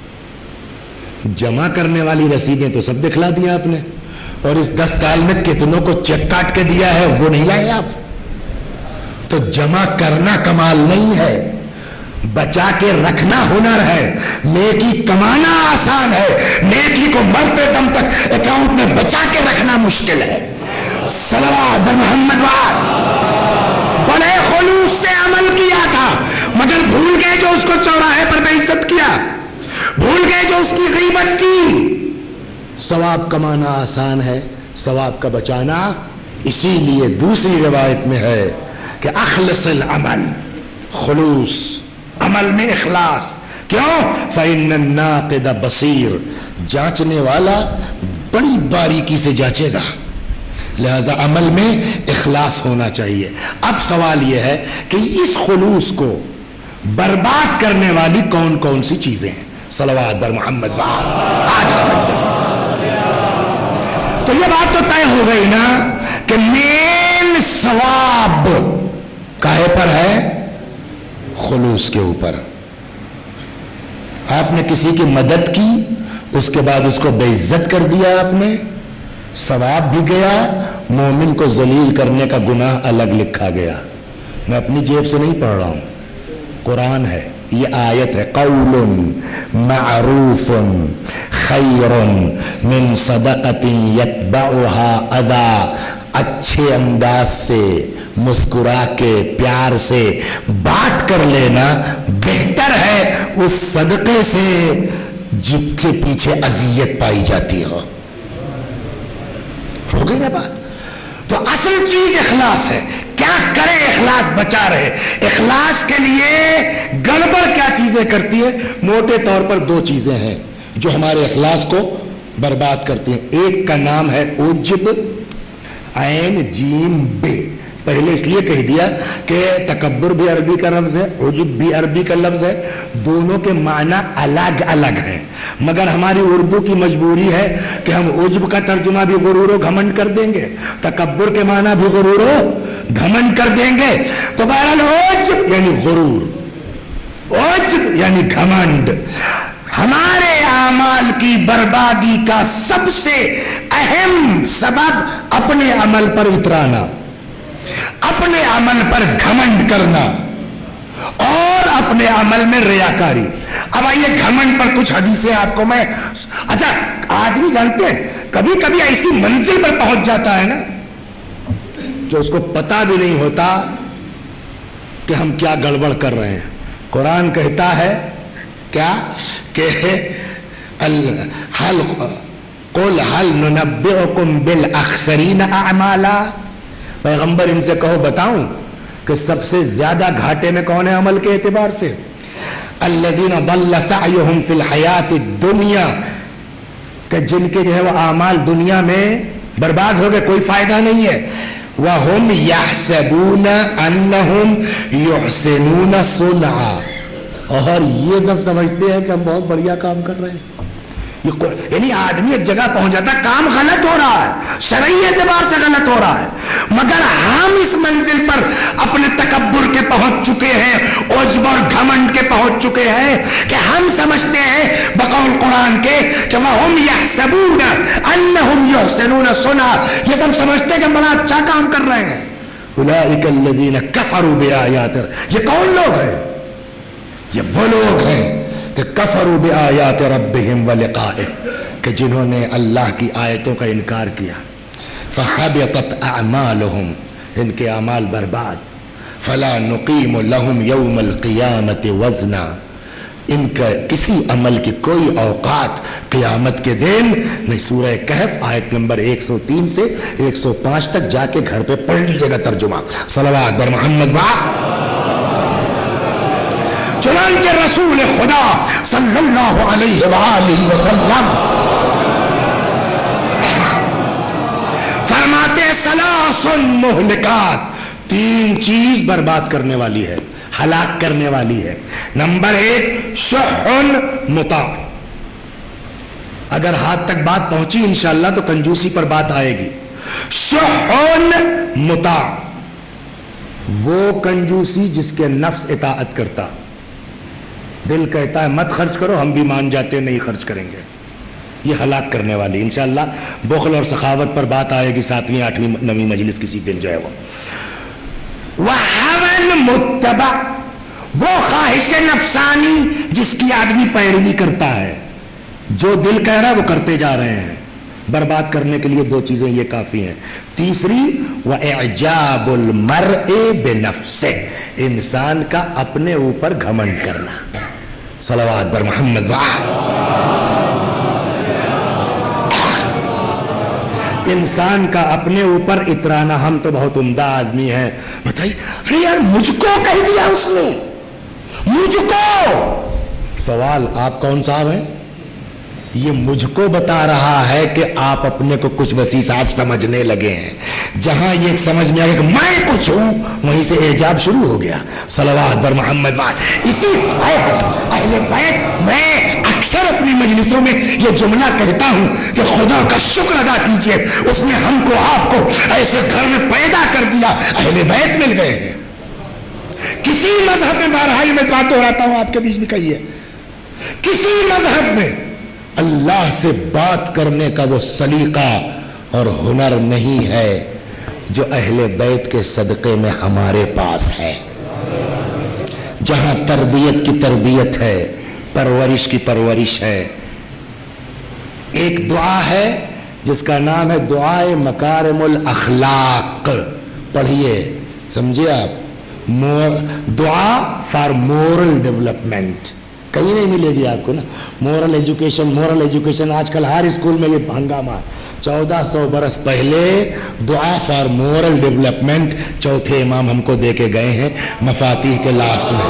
جمع کرنے والی رسیدیں تو سب دکھلا دیا آپ نے، اور اس دس سال میں کتنوں کو چیک کاٹ کے دیا ہے وہ نہیں لائے آپ. تو جمع کرنا کمال نہیں ہے، بچا کے رکھنا ہنر ہے. نیکی کمانا آسان ہے، نیکی کو مرتے دم تک اکاؤنٹ میں بچا کے رکھنا مشکل ہے. صلوات بر محمد. واد بڑے خلوص سے عمل کیا تھا، مگر بھول گئے جو اس کو چوراہے پر بے عزت کیا، بھول گئے جو اس کی غیبت کی. ثواب کمانا آسان ہے، ثواب کا بچانا. اسی لیے دوسری روایت میں ہے کہ اخلص العمل، خلوص عمل میں اخلاص. کیوں؟ فإن الناقد بصیر، جانچنے والا بڑی باریکی سے جانچے گا، لہذا عمل میں اخلاص ہونا چاہیے. اب سوال یہ ہے کہ اس خلوص کو برباد کرنے والی کون کون سی چیزیں ہیں؟ صلوات بر محمد. آج تو یہ بات تو طے ہو گئی نا کہ مین ثواب اوپر ہے? خلوص کے اوپر. آپ نے کسی کی مدد کی، اس کے بعد اس کو بے عزت کر دیا، آپ نے ثواب بھی گیا، مومن کو ذلیل کرنے کا گناہ الگ لکھا گیا. میں اپنی جیب سے نہیں پڑھ رہا ہوں، قرآن ہے، یہ آیت ہے. قول معروف خیر من صدقۃ یتبعها اذی. اچھے انداز سے مسکرا کے پیار سے بات کر لینا بہتر ہے اس صدقے سے جب کے پیچھے اذیت پائی جاتی ہو. ہو گئی نا بات؟ تو اصل چیز اخلاص ہے. کیا کرے اخلاص بچا رہے. اخلاص کے لیے گڑبڑ کیا چیزیں کرتی ہے؟ موٹے طور پر دو چیزیں ہیں جو ہمارے اخلاص کو برباد کرتی ہیں. ایک کا نام ہے عجب، عین جیم بے. پہلے اس لیے کہہ دیا کہ تکبر بھی عربی کا لفظ ہے، عجب بھی عربی کا لفظ ہے، دونوں کے معنی الگ الگ ہیں. مگر ہماری اردو کی مجبوری ہے کہ ہم عجب کا ترجمہ بھی غرور و گھمنڈ کر دیں گے، تکبر کے معنی بھی غرور و گھمنڈ کر دیں گے. تو بہرحال عجب یعنی غرور، عجب یعنی گھمنڈ. ہمارے اعمال کی بربادی کا سب سے اہم سبب اپنے عمل پر اترانا، اپنے عمل پر گھمنڈ کرنا اور اپنے عمل میں ریاکاری. اب آئیے گھمنڈ پر کچھ حدیثیں آپ کو میں. اچھا آدمی جانتے ہیں کبھی کبھی ایسی منزل پر پہنچ جاتا ہے نا کہ اس کو پتا بھی نہیں ہوتا کہ ہم کیا گڑبڑ کر رہے ہیں. قرآن کہتا ہے کیا کہ حل قل حل ننبئکم بالاخسرین اعمالا. پیغمبر ان سے کہو بتاؤں کہ سب سے زیادہ گھاٹے میں کون ہے عمل کے اعتبار سے؟ الذین ضل سعیہم فی الحیات الدنیا، کہ جن کے جو ہے وہ اعمال دنیا میں برباد ہو گئے، کوئی فائدہ نہیں ہے. وَهُمْ يَحْسَبُونَ أَنَّهُمْ يُحْسِنُونَ صُنْعًا، اور یہ جب سمجھتے ہیں کہ ہم بہت بڑھیا کام کر رہے ہیں. یعنی آدمی ایک جگہ پہنچ جاتا ہے، کام غلط ہو رہا ہے، شرعی اعتبار سے غلط ہو رہا ہے، مگر ہم اس منزل پر اپنے تکبر کے پہنچ چکے ہیں، عجب اور گھمنڈ کے پہنچ چکے ہیں کہ ہم سمجھتے ہیں بقول قرآن کے کہ وَهُمْ يَحْسَبُونَ أَنَّهُمْ يُحْسِنُونَ صُنْعًا. یہ سب سمجھتے ہیں کہ بڑا اچھا کام کر رہے ہیں. أُولَئِكَ الَّذِينَ كَفَرُوا بِآيَاتِ. یہ کون لوگ ہیں؟ یہ وہ لوگ ہیں کہ کفروا بآیات ربہم ولقائہ، کہ جنہوں نے اللہ کی آیتوں کا انکار کیا. فحبطت اعمالہم، ان کے اعمال برباد. فلا نقیم لہم یوم القیامت وزنا، ان کا کسی عمل کی کوئی اوقات قیامت کے دن نہیں. سورہ کہف آیت نمبر ایک سو تین سے ایک سو پانچ تک جا کے گھر پہ پڑھ لیجیے گا ترجمہ. صلوات بر محمد وآلہ. چنانچہ رسول خدا صلی اللہ علیہ وآلہ وسلم فرماتے ثلاث مہلکات، تین چیز برباد کرنے والی ہے، ہلاک کرنے والی ہے. نمبر ایک شح مطاع. اگر ہاتھ تک بات پہنچی انشاءاللہ تو کنجوسی پر بات آئے گی. شح مطاع، وہ کنجوسی جس کے نفس اطاعت کرتا، دل کہتا ہے مت خرچ کرو، ہم بھی مان جاتے نہیں خرچ کریں گے. یہ ہلاک کرنے والی. انشاءاللہ بخل اور سخاوت پر بات آئے گی ساتویں آٹھویں نویں مجلس کسی دن جو ہے وہ. وَهَوًا مُتَّبَعْ، وہ خواہش نفسانی جس کی آدمی پیروی کرتا ہے، جو دل کہہ رہا ہے وہ کرتے جا رہے ہیں. برباد کرنے کے لیے دو چیزیں یہ کافی ہیں. تیسری وَإِعْجَابُ الْمَرْءِ بِنَفْسِهِ، انسان کا اپنے اوپر گھمنڈ کرنا. صلوات بر محمد وآلہ. انسان کا اپنے اوپر اترانا. ہم تو بہت عمدہ آدمی ہیں، بتائیے ارے یار مجھ کو کہہ دیا اس نے، مجھ کو. سوال آپ کون صاحب ہیں؟ یہ مجھ کو بتا رہا ہے کہ آپ اپنے کو کچھ وسیع صاحب سمجھنے لگے ہیں. جہاں یہ سمجھ میں آ گیا کہ میں کچھ ہوں، وہیں سے اعجاب شروع ہو گیا. صلوات بر محمد وآلہ. اسی اہل بیت میں اکثر اپنی مجلسوں میں یہ جملہ کہتا ہوں کہ خدا کا شکر ادا کیجئے، اس نے ہم کو آپ کو ایسے گھر میں پیدا کر دیا، اہل بیت مل گئے ہیں. کسی مذہب میں، بہرحال میں بات دہراتا ہوں آپ کے بیچ میں کہی ہے، کسی مذہب میں اللہ سے بات کرنے کا وہ سلیقہ اور ہنر نہیں ہے جو اہل بیت کے صدقے میں ہمارے پاس ہے. جہاں تربیت کی تربیت ہے، پرورش کی پرورش ہے. ایک دعا ہے جس کا نام ہے دعائے مکارم الاخلاق. پڑھیے، سمجھے آپ؟ دعا فار مورل ڈیولپمنٹ. کہیں نہیں ملے گی آپ کو نا مورل ایجوکیشن. مورل ایجوکیشن آج کل ہر اسکول میں یہ ہنگامہ. چودہ سو برس پہلے دعا فار مورل ڈیولپمنٹ چوتھے امام ہم کو دے کے گئے ہیں مفاتیح کے لاسٹ میں.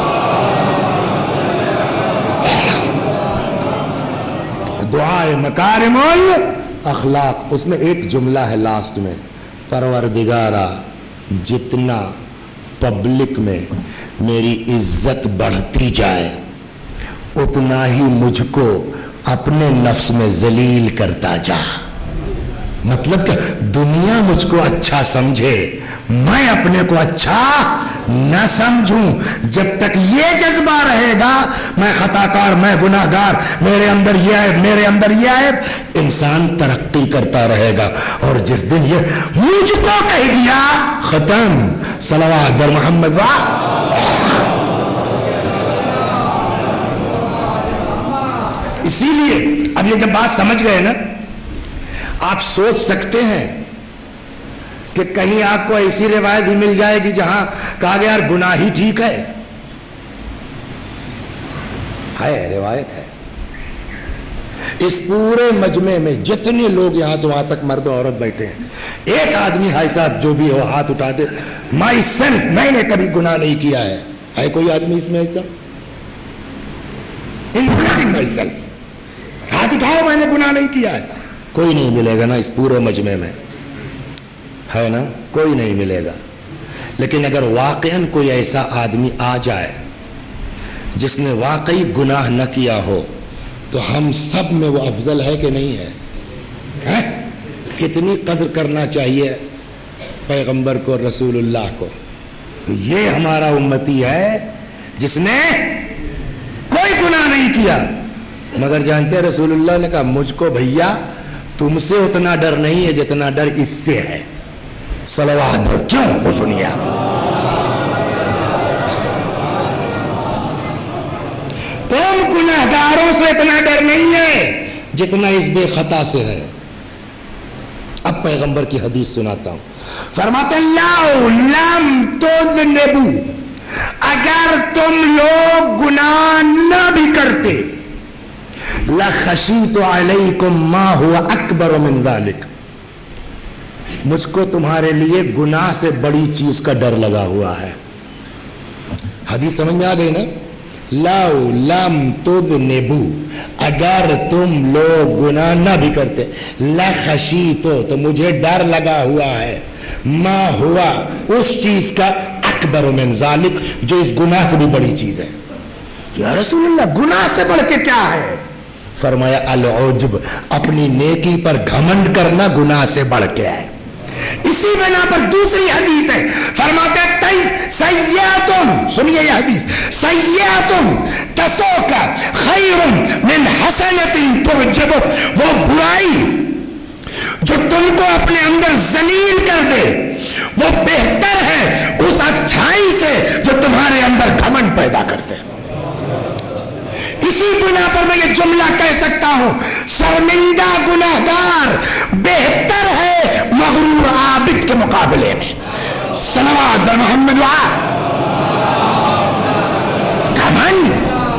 دعائے مکارم الاخلاق، اس میں ایک جملہ ہے لاسٹ میں، پروردگارا جتنا پبلک میں میری عزت بڑھتی جائے اتنا ہی مجھ کو اپنے نفس میں ذلیل کرتا جا. مطلب کہ دنیا مجھ کو اچھا سمجھے، میں اپنے کو اچھا نہ سمجھوں. جب تک یہ جذبہ رہے گا میں خطا کار، میں گناہ گار، میرے اندر یہ عیب، میرے اندر یہ عیب، انسان ترقی کرتا رہے گا. اور جس دن یہ مجھ کو کہہ دیا ختم، صلوات بر محمد وا. اسی لیے اب یہ جب بات سمجھ گئے نا، آپ سوچ سکتے ہیں کہ کہیں آپ کو ایسی روایت ہی مل جائے گی جہاں کہا گیا یار گناہ ہی ٹھیک ہے. ہے روایت ہے. اس پورے مجمع میں جتنے لوگ یہاں سے وہاں تک مرد و عورت بیٹھے ہیں، ایک آدمی ہائی صاحب جو بھی ہو ہاتھ اٹھا دے، مائی سیلف، میں نے کبھی گناہ نہیں کیا ہے. ہے کوئی آدمی اس میں ایسا؟ انکلوڈنگ مائی سیلف، ہاتھ اٹھاؤ میں نے گناہ نہیں کیا ہے. کوئی نہیں ملے گا نا اس پورے مجمع میں، ہے نا؟ کوئی نہیں ملے گا. لیکن اگر واقعاً کوئی ایسا آدمی آ جائے جس نے واقعی گناہ نہ کیا ہو تو ہم سب میں وہ افضل ہے کہ نہیں ہے؟ کتنی قدر کرنا چاہیے پیغمبر کو، رسول اللہ کو. یہ ہمارا امتی ہے جس نے کوئی گناہ نہیں کیا. مگر جانتے ہیں رسول اللہ نے کہا مجھ کو بھیا تم سے اتنا ڈر نہیں ہے جتنا ڈر اس سے ہے. صلوات. کیوں؟ وہ سنیے آپ. تم گناہگاروں سے اتنا ڈر نہیں ہے جتنا اس بے خطا سے ہے. اب پیغمبر کی حدیث سناتا ہوں. فرماتے ہیں لَوْ لَمْ تُذْنِبُوا، اگر تم لوگ گناہ نہ بھی کرتے، لَخَشِيتُ عَلَيْكُمْ مَا هُوَ أَكْبَرُ مِنْ ذَلِكَ، مجھ کو تمہارے لیے گناہ سے بڑی چیز کا ڈر لگا ہوا ہے. حدیث سمجھ میں آ گئی نا؟ لَوْ لَمْ تُذْنِبُوا، اگر تم لوگ گناہ نہ بھی کرتے، لَخَشِيتُ، تو مجھے ڈر لگا ہوا ہے، مَا ہوا، اس چیز کا، اکبر من ذالک، جو اس گناہ سے بھی بڑی چیز ہے. یا رسول اللہ گناہ سے بڑھ کے کیا ہے؟ فرمایا العجب، اپنی نیکی پر گھمنڈ کرنا گناہ سے بڑھ کے ہے. اسی بنا پر دوسری حدیث ہے، فرماتے ہیں سیئاتن، سنیے یہ حدیث، سیئاتن تسوکا خیر من حسنت تعجبک، وہ برائی جو تم کو اپنے اندر ذلیل کر دے وہ بہتر ہے اس اچھائی سے جو تمہارے اندر گھمنڈ پیدا کرتے. اسی بنا پر میں یہ جملہ کہہ سکتا ہوں، شرمندہ گناہگار بہتر ہے مغرور عابد کے مقابلے میں. صلوات بر محمد وا. گھمنڈ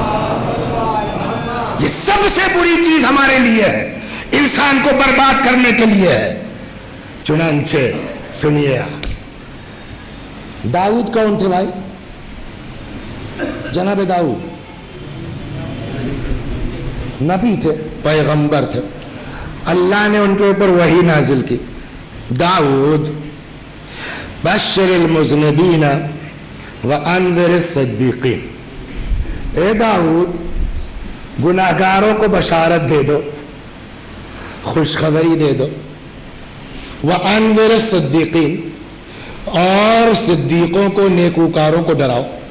یہ سب سے بری چیز ہمارے لیے ہے، انسان کو برباد کرنے کے لیے ہے. چنانچہ سنیے، داؤد کون تھے بھائی؟ جناب داؤد نبی تھے، پیغمبر تھے، اللہ نے ان کے اوپر وحی نازل کی. داؤد بشر المذنبین وانذر الصدیقین، اے داؤد گناہگاروں کو بشارت دے دو، خوشخبری دے دو، وانذر الصدیقین، اور صدیقوں کو، نیکوکاروں کو ڈراؤ.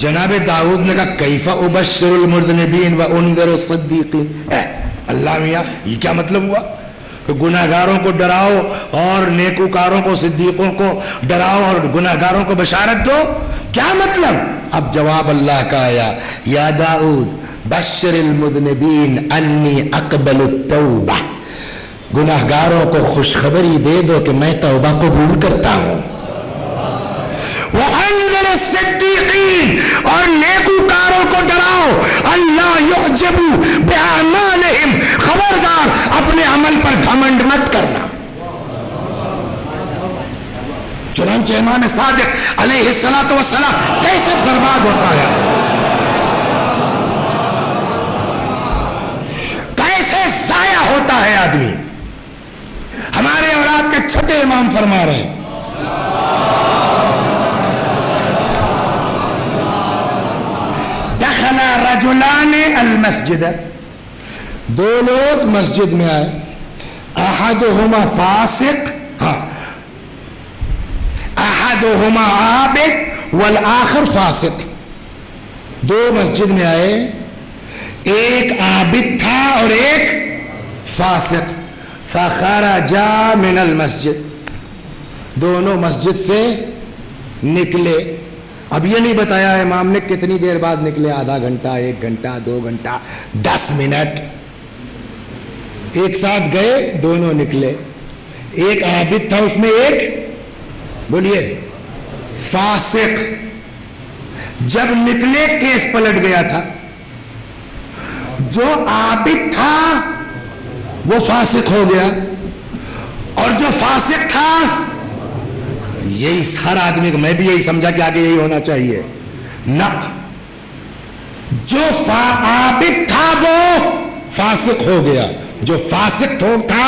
जनाब दाऊद ने कहा कैफा उबश्शिरुल मुज़निबीन व उनज़िरु सद्दीक़ीन। अल्लाह मियाँ ये क्या मतलब हुआ कि गुनाहगारों को डराओ और नेकूकारों को सिद्दीकों को डराओ और गुनाहगारों को बशारत दो, क्या मतलब? अब जवाब अल्लाह का आया, या दाऊद बश्शिरिल मुज़निबीन अन्नी अक़बलु तौबा, गुनाहगारों को खुशखबरी दे दो कि मैं तौबा कबूल करता हूँ। वअन्ज़िर सिद्दीक़ीन, और नेकूकारों को डराओ, अल्लाह युअजबू बिअमालिहिम, खबरदार अपने अमल पर घमंड मत करना। चुनांचे इमाम सादिक अलैहिस्सलातु वस्सलाम कैसे बर्बाद होता है, कैसे जाया होता है आदमी। हमारे और आपके छठे इमाम फरमा रहे हैं, दखला रजुलाने अल मस्जिद, दो लोग मस्जिद में आए, अहदुहुमा फासिक, हाँ, अहदुहुमा आबिद वल आखिर फासिक। दो मस्जिद में आए, एक आबिद था और एक फासिक। फखरजा मिनल मस्जिद, दोनों मस्जिद से निकले। अब ये नहीं बताया इमाम ने कितनी देर बाद निकले, आधा घंटा, एक घंटा, दो घंटा, दस मिनट, एक साथ गए, दोनों निकले। एक आबिद था उसमें, एक बोलिए फासिक। जब निकले केस पलट गया था, जो आबिद था वो फासिक हो गया और जो फासिक था, यही हर आदमी को, मैं भी यही समझा कि आगे यही होना चाहिए ना, जो आबिद था वो फासिक हो गया, जो फासिक तो था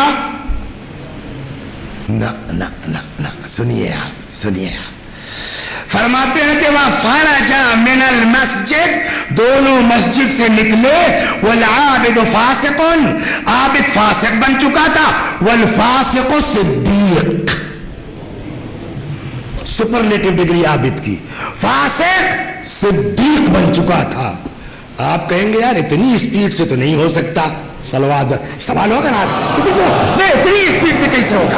ना ना ना ना। सुनिए आप, सुनिए आप, फरमाते हैं कि वह फरजा मिनल मस्जिद, दोनों मस्जिद से निकले। वल आबिद फासिकुन, आबिद फासिक बन चुका था, वल फासिकु सिद्दीक, सुपरलेटिव डिग्री आबिद की, फासिक सिद्दीक बन चुका था। आप कहेंगे यार इतनी स्पीड से तो नहीं हो सकता, सलवाद सवाल होगा ना किसी को, नहीं इतनी स्पीड से कैसे होगा?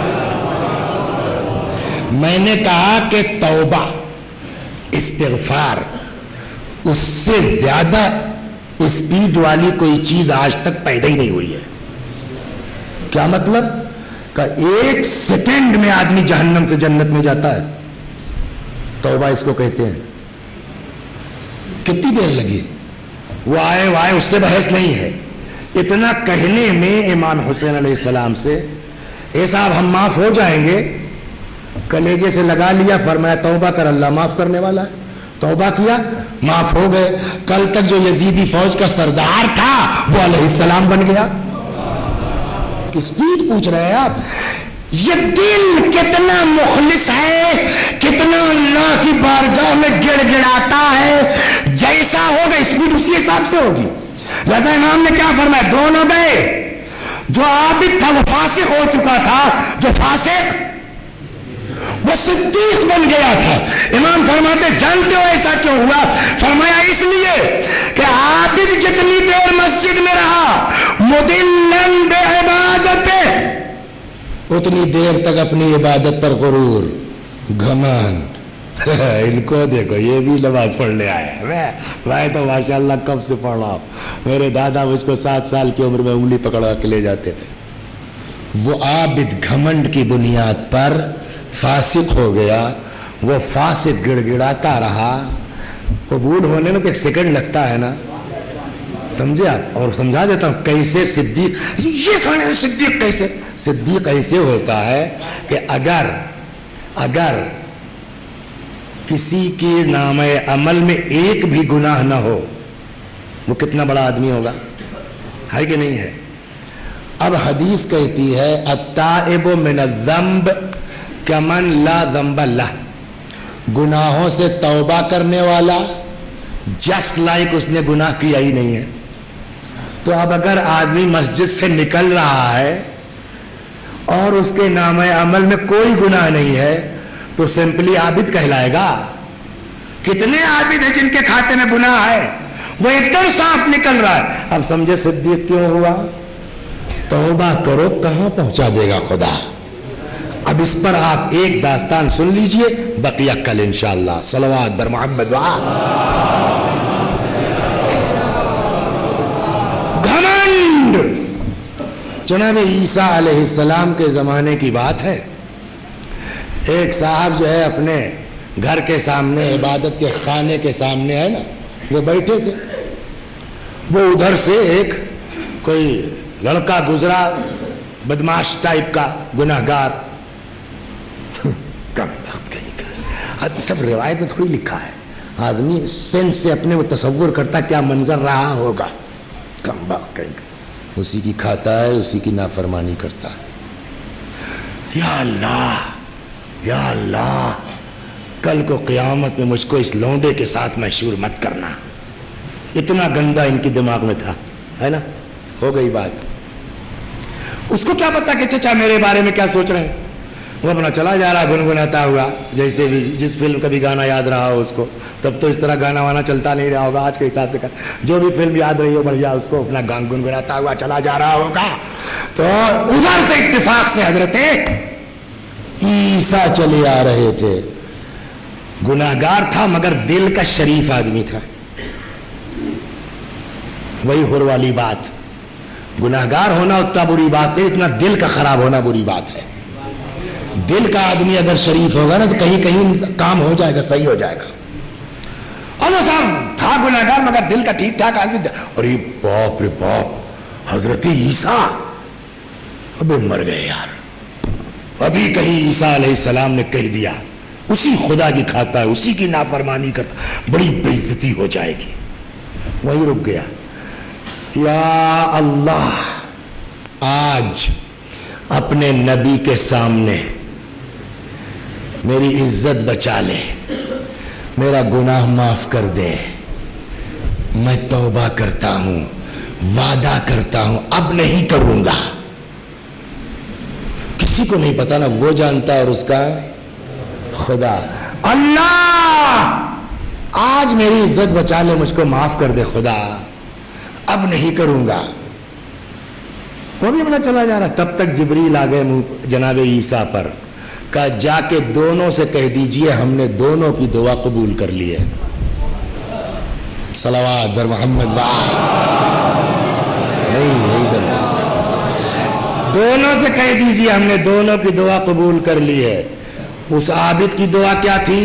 मैंने कहा कि तौबा, इस्तिग़फ़ार, उससे ज्यादा स्पीड वाली कोई चीज आज तक पैदा ही नहीं हुई है। क्या मतलब? का एक सेकंड में आदमी जहन्नम से जन्नत में जाता है, तौबा इसको कहते हैं। कितनी देर लगी, वो आए वो आए, उससे बहस नहीं है। इतना कहने में इमाम हुसैन अलैहिस्सलाम से, ए साहब हम माफ हो जाएंगे, कलेजे से लगा लिया, फरमाया तौबा कर, अल्लाह माफ करने वाला है। तौबा किया, माफ हो गए। कल तक जो यजीदी फौज का सरदार था वो अलैहिस्सलाम बन गया। स्पीड पूछ रहे हैं आप? ये दिल कितना मुखलिस है, कितना अल्लाह की बारगाह में गिड़गिड़ाता है, जैसा होगा स्पीड उसी हिसाब से होगी। लिहाजा इमाम ने क्या फरमाया, दोनों गए, जो आबिद था वो फासिक हो चुका था, जो फासिक वो सिद्दीक बन गया था। इमाम फरमाते जानते हो ऐसा क्यों हुआ? फरमाया इसलिए कि आबिद जितनी देर मस्जिद में रहा, मुदिल्लन बेइबादते, उतनी देर तक अपनी इबादत पर गुरूर, घमंड। इनको देखो, ये भी नमाज पढ़ने आया। मैं मैं तो माशाल्लाह कब से पढ़ रहा हूं, मेरे दादा मुझको सात साल की उम्र में उंगली पकड़ा के ले जाते थे। वो आबिद घमंड की बुनियाद पर फासिक हो गया, वो फासिक गिड़गिड़ाता रहा। कबूल होने में तो एक सेकंड लगता है ना, समझे आप? और समझा देता हूं कैसे सिद्दीक, ये समझे सिद्दीक कैसे? सिद्दीक ऐसे होता है कि अगर अगर किसी के नामे अमल में एक भी गुनाह ना हो, वो कितना बड़ा आदमी होगा, है कि नहीं है? अब हदीस कहती है अत्ताइबु मिनज़्ज़ंब कमन ला ज़ंब लह, गुनाहों से तौबा करने वाला जस्ट लाइक उसने गुनाह किया ही नहीं है। तो अब अगर आदमी मस्जिद से निकल रहा है और उसके नामे अमल में कोई गुनाह नहीं है, तो सिंपली आबिद कहलाएगा? کتنے عابد ہیں جن کے کھاتے میں گناہ ہے، وہ ایک دم صاف نکل رہا ہے. اب سمجھے صدیق کیوں ہوا؟ توبہ کرو، کہاں پہنچا دے گا خدا. اب اس پر آپ ایک داستان سن لیجئے، بقیہ کل انشاءاللہ. صلوات بر محمد وآل. گھمنڈ. جناب عیسیٰ علیہ السلام کے زمانے کی بات ہے. ایک صاحب جو ہے اپنے گھر کے سامنے، عبادت کے خانے کے سامنے ہے نا، وہ بیٹھے تھے. وہ ادھر سے ایک کوئی لڑکا گزرا، بدماش ٹائپ کا، گناہگار. کم وقت کہیں کا اب سب روایت میں تھوڑی لکھا ہے، آدمی سینس سے اپنے وہ تصور کرتا کیا منظر رہا ہوگا. کم وقت کہیں کا اسی کی کھاتا ہے، اسی کی نافرمانی کرتا ہے. یا اللہ یا اللہ، کل کو قیامت میں مجھ کو اس لونڈے کے ساتھ محشور مت کرنا. اتنا گندا ان کی دماغ میں تھا، ہے نا. ہو گئی بات. اس کو کیا پتا کہ چچا میرے بارے میں کیا سوچ رہے ہیں. وہ اپنا چلا جا رہا گنگناتا ہوا، جیسے بھی جس فلم کا بھی گانا یاد رہا ہو اس کو. تب تو اس طرح گانا وانا چلتا نہیں رہا ہوگا آج کے حساب سے. کر جو بھی فلم یاد رہی ہو بڑھیا، اس کو اپنا گان گنگناتا ہوا چلا جا رہا ہوگا. تو ادھر سے اتفاق سے حضرت عیسیٰ چلے آ رہے تھے. گناہگار تھا مگر دل کا شریف آدمی تھا. وہی ہر والی بات، گناہگار ہونا اتنا بری بات نہیں، اتنا دل کا خراب ہونا بری بات ہے. دل کا آدمی اگر شریف ہوگا نا تو کہیں کہیں کام ہو جائے گا، صحیح ہو جائے گا. اور وہ صاحب تھا گناہگار مگر دل کا ٹھیک ٹھاک آدمی تھا. ارے باپ رے باپ، حضرت عیسیٰ ابے مر گئے یار. ابھی کہیں عیسیٰ علیہ السلام نے کہہ دیا اسی خدا کی کھاتا ہے، اسی کی نافرمانی کرتا، بڑی بے عزتی ہو جائے گی. وہی رک گیا. یا اللہ، آج اپنے نبی کے سامنے میری عزت بچا لے، میرا گناہ معاف کر دے. میں توبہ کرتا ہوں، وعدہ کرتا ہوں اب نہیں کروں گا. کسی کو نہیں پتا نا، وہ جانتا اور اس کا خدا. اللہ آج میری عزت بچا لے، مجھ کو معاف کر دے خدا، اب نہیں کروں گا. وہ بھی اپنا چلا جا رہا. تب تک جبریل آ گئے جناب عیسیٰ پر، کہا جا کے دونوں سے کہہ دیجئے ہم نے دونوں کی دعا قبول کر لی ہے. صلوات در محمد وآل. نہیں نہیں در دونوں سے کہہ دیجئے ہم نے دونوں کی دعا قبول کر لی ہے. اس عابد کی دعا کیا تھی؟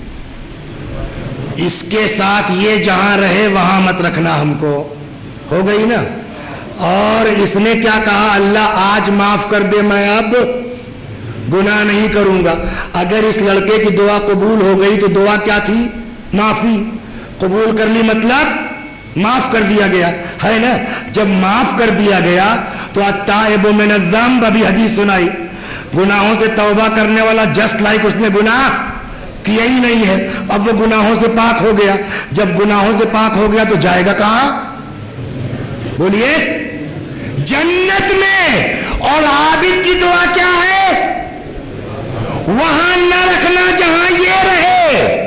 اس کے ساتھ یہ جہاں رہے وہاں مت رکھنا ہم کو. ہو گئی نا. اور اس نے کیا کہا؟ اللہ آج معاف کر دے، میں اب گناہ نہیں کروں گا. اگر اس لڑکے کی دعا قبول ہو گئی تو دعا کیا تھی؟ معافی. قبول کر لی مطلب معاف کر دیا گیا ہے نا. جب معاف کر دیا گیا تو التائب من الذنب، ابھی حدیث سنائی، گناہوں سے توبہ کرنے والا جسٹ لائک اس نے گناہ کیا ہی نہیں ہے. اب وہ گناہوں سے پاک ہو گیا. جب گناہوں سے پاک ہو گیا تو جائے گا کہاں؟ بولیے جنت میں. اور عابد کی دعا کیا ہے؟ وہاں نہ رکھنا جہاں یہ رہے.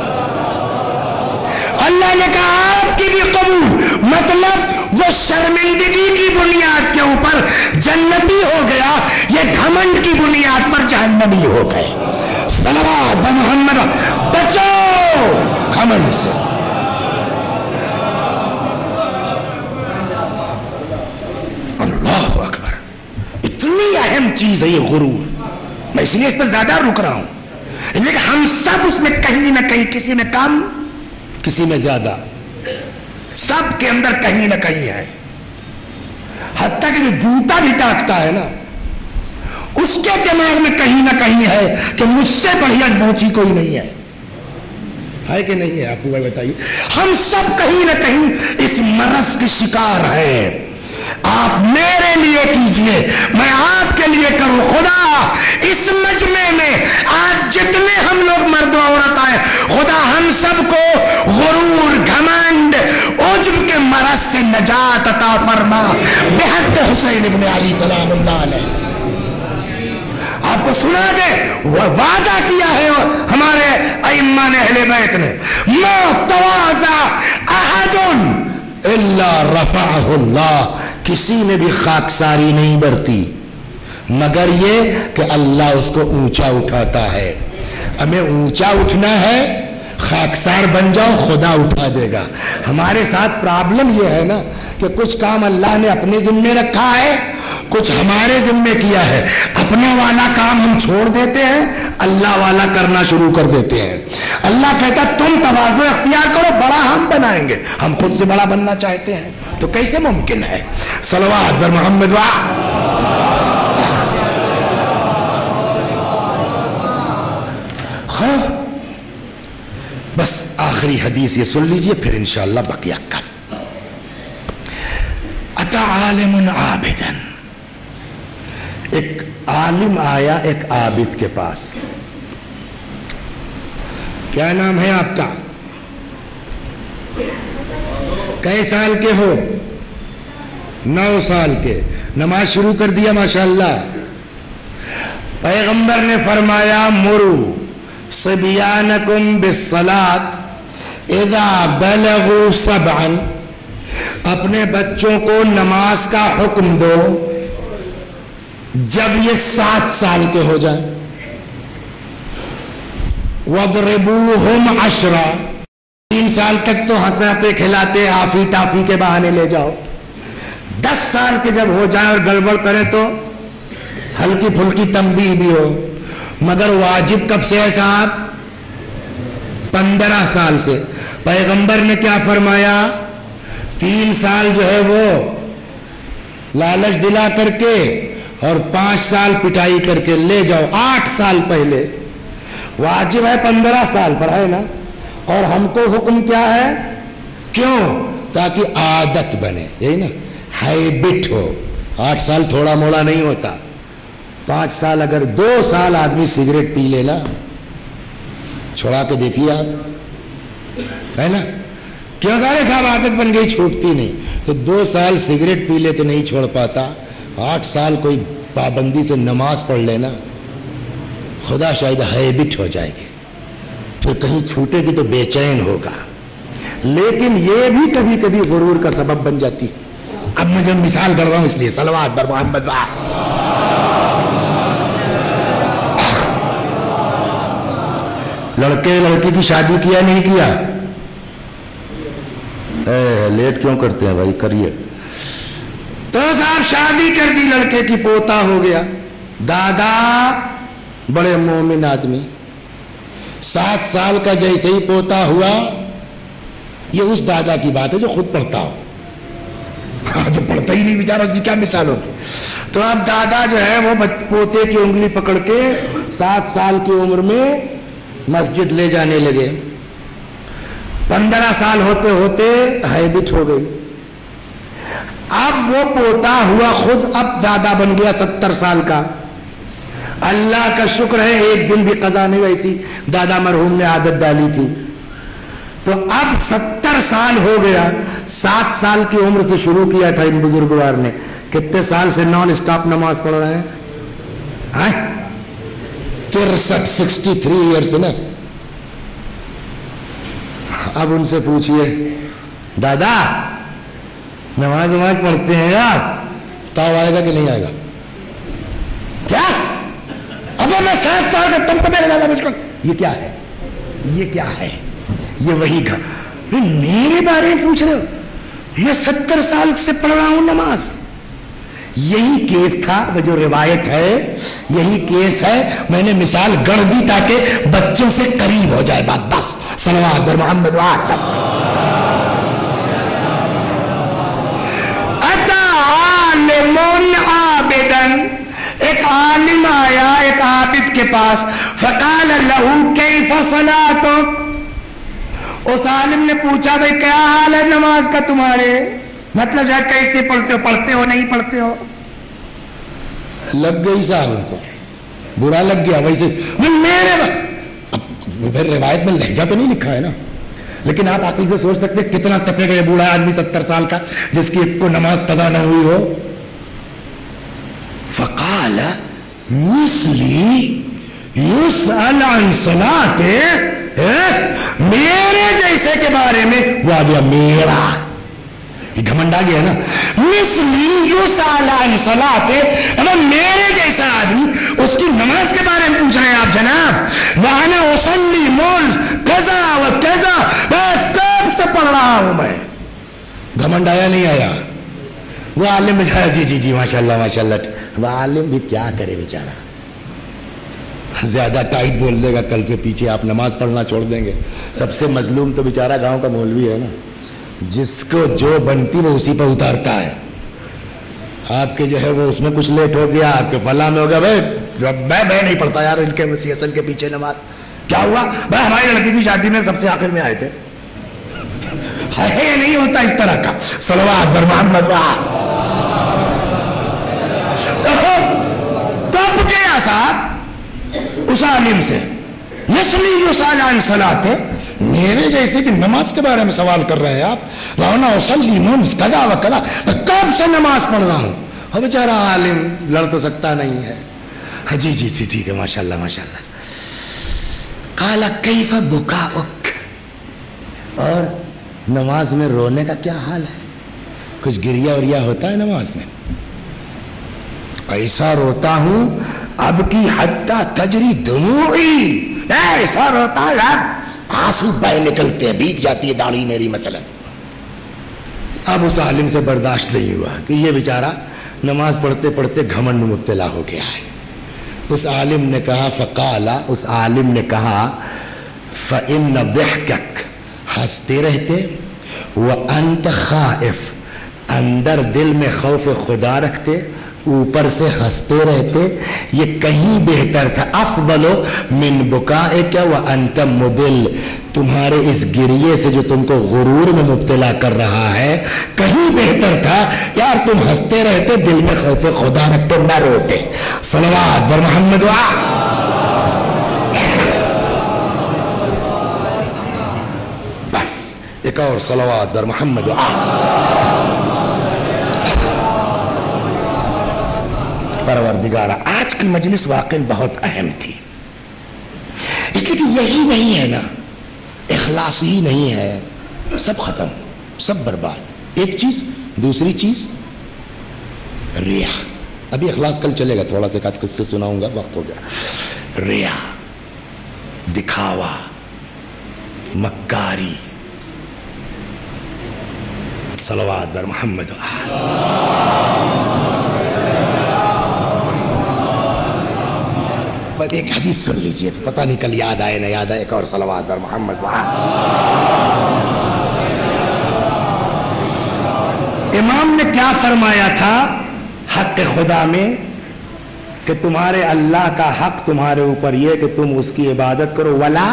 اللہ نے کہا آپ کی بھی قبول، مطلب وہ شرمندگی کی بنیاد کے اوپر جنتی ہو گیا، یہ گھمنڈ کی بنیاد پر جہنمی ہو گئے. صلوات محمد. بچو گھمنڈ سے. اللہ اکبر. اتنی اہم چیز ہے یہ غرور. میں اس لیے اس پہ زیادہ رک رہا ہوں، لیکن ہم سب اس میں کہیں نہ کہیں، کسی میں کم کسی میں زیادہ، سب کے اندر کہیں نہ کہیں ہے. حتیٰ کہ جو جوتا بھی ٹاکتا ہے نا، اس کے دماغ میں کہیں نہ کہیں ہے کہ مجھ سے بڑھیا بوچی کوئی نہیں ہے. ہے کہ نہیں ہے؟ آپ کو بتائیے. ہم سب کہیں نہ کہیں اس مرض کے شکار ہیں. آپ میرے لیے کیجئے، میں آپ کے لیے کروں. خدا اس مجمع میں آج جتنے ہم لوگ مرد و عورت آئے، خدا ہم سب کو غرور، گھمنڈ، عجب کے مرض سے نجات عطا فرما بحق حسین ابن علی سلام اللہ علیہ. آپ کو سنا دے، وہ وعدہ کیا ہے ہمارے ائمہ نے، اہل بیت نے، मा तवाज़ा अहदुन इल्ला रफ़अहु अल्लाह, किसी ने भी खाकसारी नहीं बरती मगर ये कि अल्लाह उसको ऊंचा उठाता है। हमें ऊंचा उठना है, खाकसार बन जाओ खुदा उठा देगा। हमारे साथ प्रॉब्लम यह है ना कि कुछ काम अल्लाह ने अपने जिम्मे रखा है, कुछ हमारे जिम्मे किया है। अपना वाला काम हम छोड़ देते हैं, अल्लाह वाला करना शुरू कर देते हैं। अल्लाह कहता तुम तवाज़ु अख्तियार करो, बड़ा हम बनाएंगे। हम खुद से बड़ा बनना चाहते हैं तो कैसे मुमकिन है? सलवात बर मोहम्मद वा। हाँ, बस आखिरी हदीस ये सुन लीजिए, फिर इंशाअल्लाह बकिया कल। अता आलिमुन आबिदन, एक आलिम आया एक आबिद के पास। क्या नाम है आपका? कई साल के हो? नौ साल के। नमाज शुरू कर दिया माशाअल्लाह। पैगंबर ने फरमाया मुरु सिबियानकुम बिस्सलात इज़ा बलगू सबअन, अपने बच्चों को नमाज का हुक्म दो जब ये सात साल के हो जाए। वदरिबूहुम अशरा, तीन साल तक तो हंसाते खिलाते आफी टाफी के बहाने ले जाओ। दस साल के जब हो जाए और गड़बड़ करे तो हल्की फुल्की तंबीह भी हो, मगर वाजिब कब से है साहब? पंद्रह साल से। पैगंबर ने क्या फरमाया? तीन साल जो है वो लालच दिला करके और पांच साल पिटाई करके ले जाओ। आठ साल पहले वाजिब है पंद्रह साल पर, है ना? और हमको हुक्म क्या है? क्यों? ताकि आदत बने, यही ना, हैबिट हो। आठ साल थोड़ा मोड़ा नहीं होता। पांच साल, अगर दो साल आदमी सिगरेट पी लेना, छोड़ा के देखिए आप, है ना? क्यों सारे साहब आदत बन गई, छूटती नहीं। तो दो साल सिगरेट पी ले तो नहीं छोड़ पाता, आठ साल कोई पाबंदी से नमाज पढ़ लेना, खुदा शायद हैबिट हो जाएगी, फिर कहीं छूटेगी तो बेचैन होगा। लेकिन ये भी कभी कभी गुरूर का सबब बन जाती। अब मैं जब मिसाल कर रहा हूं इसलिए सलवात बर मोहम्मद। लड़के लड़की की शादी किया नहीं किया? ए, लेट क्यों करते हैं भाई, करिए। तो साहब शादी कर दी, लड़के की पोता हो गया। दादा बड़े मोमिन आदमी, सात साल का जैसे ही पोता हुआ, ये उस दादा की बात है जो खुद पढ़ता हो। हाँ, जो पढ़ता ही नहीं बेचारा, उसकी क्या मिसाल होती। तो अब दादा जो है वो पोते की उंगली पकड़ के सात साल की उम्र में मस्जिद ले जाने लगे। पंद्रह साल होते होते हैबिट हो गई। अब वो पोता हुआ खुद अब दादा बन गया सत्तर साल का। अल्लाह का शुक्र है एक दिन भी कज़ा नहीं, ऐसी दादा मरहूम ने आदत डाली थी। तो अब सत्तर साल हो गया। सात साल की उम्र से शुरू किया था इन बुजुर्गवार ने। कितने साल से नॉन स्टॉप नमाज पढ़ रहे हैं? तिरसठ सिक्सटी थ्री ईयर्स ना। अब उनसे पूछिए, दादा नमाज नमाज पढ़ते हैं आप? ताव आएगा कि नहीं आएगा? क्या? अब मैं सात साल का, तुम तो मेरे दादा मुझको, ये क्या है? ये क्या है? ये वही का मेरे बारे में पूछ रहे हो? मैं सत्तर साल से पढ़ रहा हूं नमाज। यही केस था, वो जो रिवायत है यही केस है। मैंने मिसाल गढ़ दी ताकि बच्चों से करीब हो जाए बात। बस सल्लल्लाहु अलैहि मोहम्मद बस। अता आलिमुन आबिदन, एक आलिम आया एक आबिद के पास। फकाल लहू कैफ सलातुक, उस आलिम ने पूछा भाई क्या हाल है नमाज का तुम्हारे? मतलब शायद कैसे पढ़ते हो, पढ़ते हो नहीं पढ़ते हो? लग गई साहब उनको, बुरा लग गया। वैसे मेरे अब फिर रिवायत में लहजा तो नहीं लिखा है ना, लेकिन आप आकल से सोच सकते कितना तपेगा ये बूढ़ा आदमी सत्तर साल का जिसकी एक को नमाज कज़ा न हुई हो। फकाल मिसली یسأل عن صلاتے، میرے جیسے کے بارے میں وہ آ گیا میرا، یہ گھمنڈ آ گیا نا. مثلی یسأل عن صلاتے، میرے جیسا آدمی اس کی نماز کے بارے میں پوچھ رہے ہیں آپ جناب. وانا اصلی مول کذا و کذا، میں کب سے پڑھ رہا ہوں. میں گھمنڈ آیا نہیں آیا؟ وہ عالم بیچارہ جی جی جی ماشاء اللہ ماشاء اللہ. وہ عالم بھی کیا کرے بیچارہ، زیادہ ٹائٹ بول دے گا، کل سے پیچھے آپ نماز پڑھنا چھوڑ دیں گے. سب سے مظلوم تو بیچارہ گاؤں کا مولوی ہے نا، جس کو جو بنتی وہ اسی پہ اتارتا ہے. آپ کے جو ہے وہ اس میں کچھ لیٹ ہو گیا، آپ کے فلاں میں ہو گیا، بھائی میں میں نہیں پڑھتا یار ان کے سی ایس ایل کے پیچھے نماز. کیا ہوا بھائی؟ ہماری لڑکی کی شادی میں سب سے آخر میں آئے تھے. ہے نہیں ہوتا اس طرح کا. صلوات بر محمد. تب گیا صاحب اس عالم سے، مثلی یسأل عن صلاتے، میرے جیسے کہ نماز کے بارے میں سوال کر رہے ہیں آپ. وانا اصلی منز کذا و کذا، کب سے نماز پڑھ رہا ہوں. اور بیچارہ عالم لڑ تو سکتا نہیں ہے. جی جی جی ٹھیک ہے ماشاء اللہ ماشاء اللہ. قال کیف بکاؤک، اور نماز میں رونے کا کیا حال ہے؟ کچھ گریا وریا ہوتا ہے نماز میں؟ ایسا روتا ہوں اب کی حتی تجری دموعی، ایسا روتا ہے اب آنسو بہ نکلتے ہیں، بھیگ جاتی ہے داڑھی میری مثلا. اب اس عالم سے برداشت نہیں ہوا کہ یہ بیچارہ نماز پڑھتے پڑھتے گھمنڈ میں مبتلا ہو گیا ہے. اس عالم نے کہا فقالا، اس عالم نے کہا فإن ضحکک، ہنستے رہتے، وانت خائف، اندر دل میں خوف خدا رکھتے، اوپر سے ہنستے رہتے، یہ کہیں بہتر تھا. افضل من بکائک وانت مدل، تمہارے اس گریے سے جو تم کو غرور میں مبتلا کر رہا ہے کہیں بہتر تھا یار تم ہنستے رہتے، دل میں خوف خدا رکھتے، نہ روتے. صلوات بر محمد. بس ایک اور صلوات بر محمد. پروردگارہ آج کی مجلس واقعی بہت اہم تھی، اس لیے کہ یہی نہیں ہے نا، اخلاص ہی نہیں ہے، سب ختم، سب برباد. ایک چیز، دوسری چیز ریا. ابھی اخلاص کل چلے گا، تھوڑا سا قصے سناؤں گا، وقت ہو گیا. ریا، دکھاوا، مکاری. صلوات بر محمد. بس ایک حدیث سن لیجئے، پتہ نہیں کل یاد آئے نہ یاد آئے. ایک اور صلوات بر محمد. امام نے کیا فرمایا تھا حق خدا میں کہ تمہارے اللہ کا حق تمہارے اوپر یہ کہ تم اس کی عبادت کرو، ولا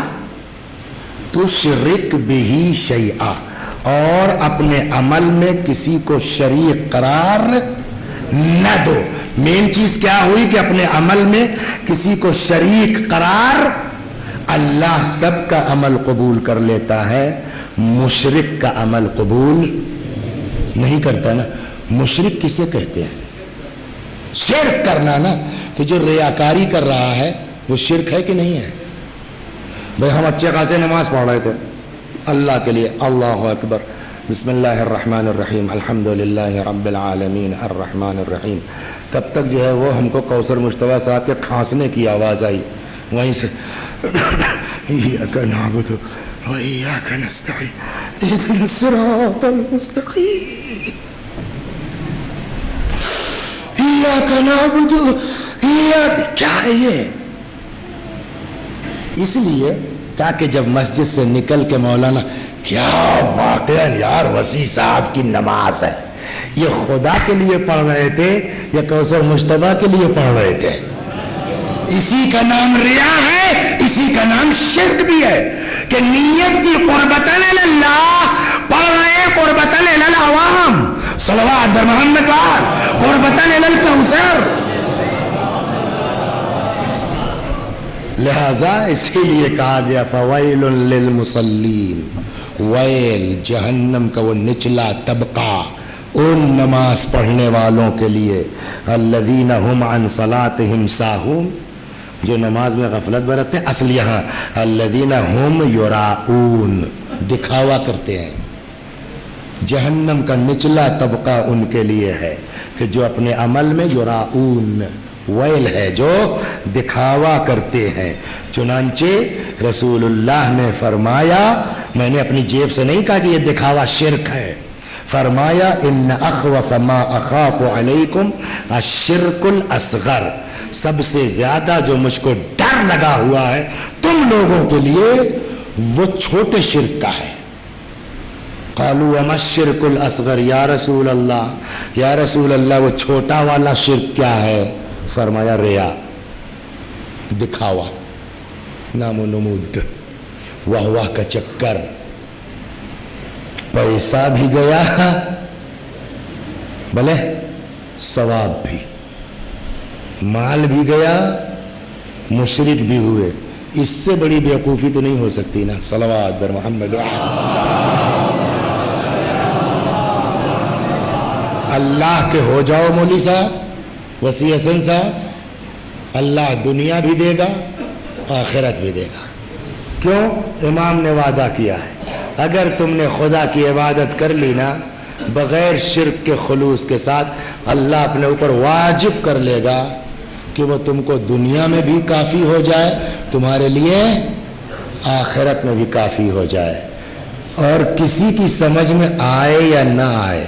تشرک بہ شیئا، اور اپنے عمل میں کسی کو شریک قرار نہ دو. مین چیز کیا ہوئی کہ اپنے عمل میں کسی کو شریک قرار. اللہ سب کا عمل قبول کر لیتا ہے، مشرک کا عمل قبول نہیں کرتا نا. مشرک کسے کہتے ہیں؟ شرک کرنا نا. تو جو ریاکاری کر رہا ہے وہ شرک ہے کہ نہیں ہے؟ بھئی ہم اچھے خاصے نماز پڑھ رہے تھے اللہ کے لیے، اللہ اکبر، بسم اللہ الرحمن الرحیم، الحمدللہ رب العالمین الرحمن الرحیم. تب تک جو ہے وہ ہم کو کوثر مجتبیٰ صاحب کے کھانسنے کی آواز آئی، وہیں سے ایاک نعبد و ایاک نستعین اہدنا الصراط المستقیم ایاک نعبد و ایاک. کیا ہے یہ؟ اس لیے تاکہ جب مسجد سے نکل کے مولانا کیا واقعا یار وسیع صاحب کی نماز ہے، یہ خدا کے لیے پڑھ رہے تھے یا کوثر مجتبیٰ کے لیے پڑھ رہے تھے؟ اسی کا نام ریا ہے، اسی کا نام شرک بھی ہے کہ نیت کی قربتاً اللہ پڑھ رہے قربتاً العوام. صلوات بر محمد وآل. قربتاً الکوثر. لہذا اسی لیے کہا گیا فویل للمصلین، ویل جہنم کا وہ نچلا طبقہ ان نماز پڑھنے والوں کے لیے، الذین هم عن صلاتهم ساہون، جو نماز میں غفلت برتتے ہیں. اصل یہاں الذین هم یراؤون، دکھاوا کرتے ہیں. جہنم کا نچلا طبقہ ان کے لیے ہے کہ جو اپنے عمل میں یراؤون، ویل ہے، جو دکھاوا کرتے ہیں. چنانچہ رسول اللہ نے فرمایا، میں نے اپنی جیب سے نہیں کہا کہ یہ دکھاوا شرک ہے، فرمایا ان اخوف ما اخاف علیکم الشرک الاصغر، سب سے زیادہ جو مجھ کو ڈر لگا ہوا ہے تم لوگوں کے لیے وہ چھوٹے شرک کا ہے. قالوا وما الشرک الاصغر یا رسول اللہ، یا رسول اللہ وہ چھوٹا والا شرک کیا ہے؟ فرمایا ریا، دکھاوا، نام و نمود، واہ واہ کا چکر، پیسہ بھی گیا بلے ثواب بھی، مال بھی گیا، مشرک بھی ہوئے. اس سے بڑی بیوقوفی تو نہیں ہو سکتی نا. صلوات در محمد. اللہ کے ہو جاؤ مولوی صاحب، وسیع حسن صاحب، اللہ دنیا بھی دے گا آخرت بھی دے گا. کیوں؟ امام نے وعدہ کیا ہے اگر تم نے خدا کی عبادت کر لی نا بغیر شرک کے خلوص کے ساتھ، اللہ اپنے اوپر واجب کر لے گا کہ وہ تم کو دنیا میں بھی کافی ہو جائے، تمہارے لیے آخرت میں بھی کافی ہو جائے. اور کسی کی سمجھ میں آئے یا نہ آئے،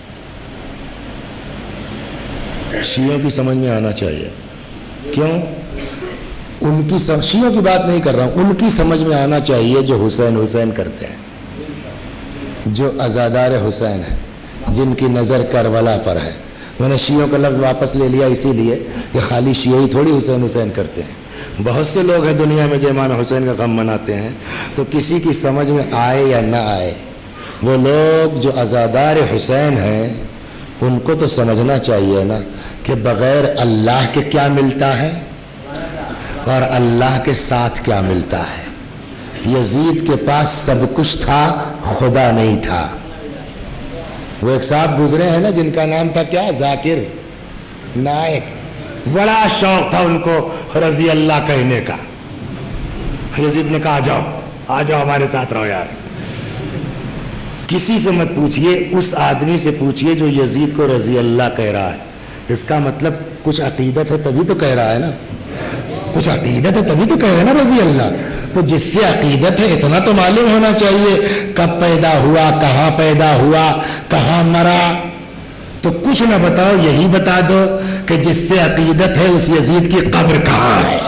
شیعوں کی سمجھ میں آنا چاہیے. کیوں؟ ان کی سم... شیعوں کی بات نہیں کر رہا ہوں، ان کی سمجھ میں آنا چاہیے جو حسین حسین کرتے ہیں، جو عزادار حسین ہیں، جن کی نظر کربلا پر ہے. میں نے شیعوں کا لفظ واپس لے لیا اسی لیے کہ خالی شیعہ ہی تھوڑی حسین حسین کرتے ہیں، بہت سے لوگ ہیں دنیا میں جو امام حسین کا غم مناتے ہیں. تو کسی کی سمجھ میں آئے یا نہ آئے، وہ لوگ جو عزادار حسین ہیں ان کو تو سمجھنا چاہیے نا کہ بغیر اللہ کے کیا ملتا ہے اور اللہ کے ساتھ کیا ملتا ہے. یزید کے پاس سب کچھ تھا، خدا نہیں تھا. وہ ایک صاحب گزرے ہیں نا جن کا نام تھا کیا، ذاکر نائک، بڑا شوق تھا ان کو رضی اللہ کہنے کا. یزید نے کہا آ جاؤ آ جاؤ ہمارے ساتھ رہو یار. کسی سے مت پوچھئے، اس آدمی سے پوچھئے جو یزید کو رضی اللہ کہہ رہا ہے. اس کا مطلب کچھ عقیدت ہے تبھی تو کہہ رہا ہے نا، کچھ عقیدت ہے تبھی تو کہہ رہا ہے نا رضی اللہ. تو جس سے عقیدت ہے اتنا تو معلوم ہونا چاہیے کب پیدا ہوا، کہاں پیدا ہوا، کہاں مرا. تو کچھ نہ بتاؤ، یہی بتا دو کہ جس سے عقیدت ہے اس یزید کی قبر کہاں ہے.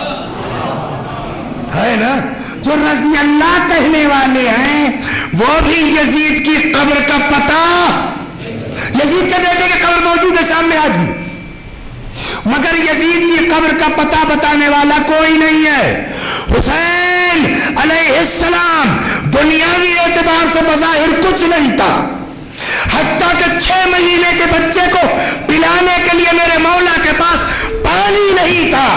ہے نا؟ جو رضی اللہ کہنے والے ہیں وہ بھی یزید کی قبر کا پتہ، یزید کے بیٹے کی قبر موجود ہے سامنے آج بھی، مگر یزید کی قبر کا پتہ بتانے والا کوئی نہیں ہے. حسین علیہ السلام دنیاوی اعتبار سے بظاہر کچھ نہیں تھا، حتیٰ کہ چھ مہینے کے بچے کو پلانے کے لیے میرے مولا کے پاس پانی نہیں تھا،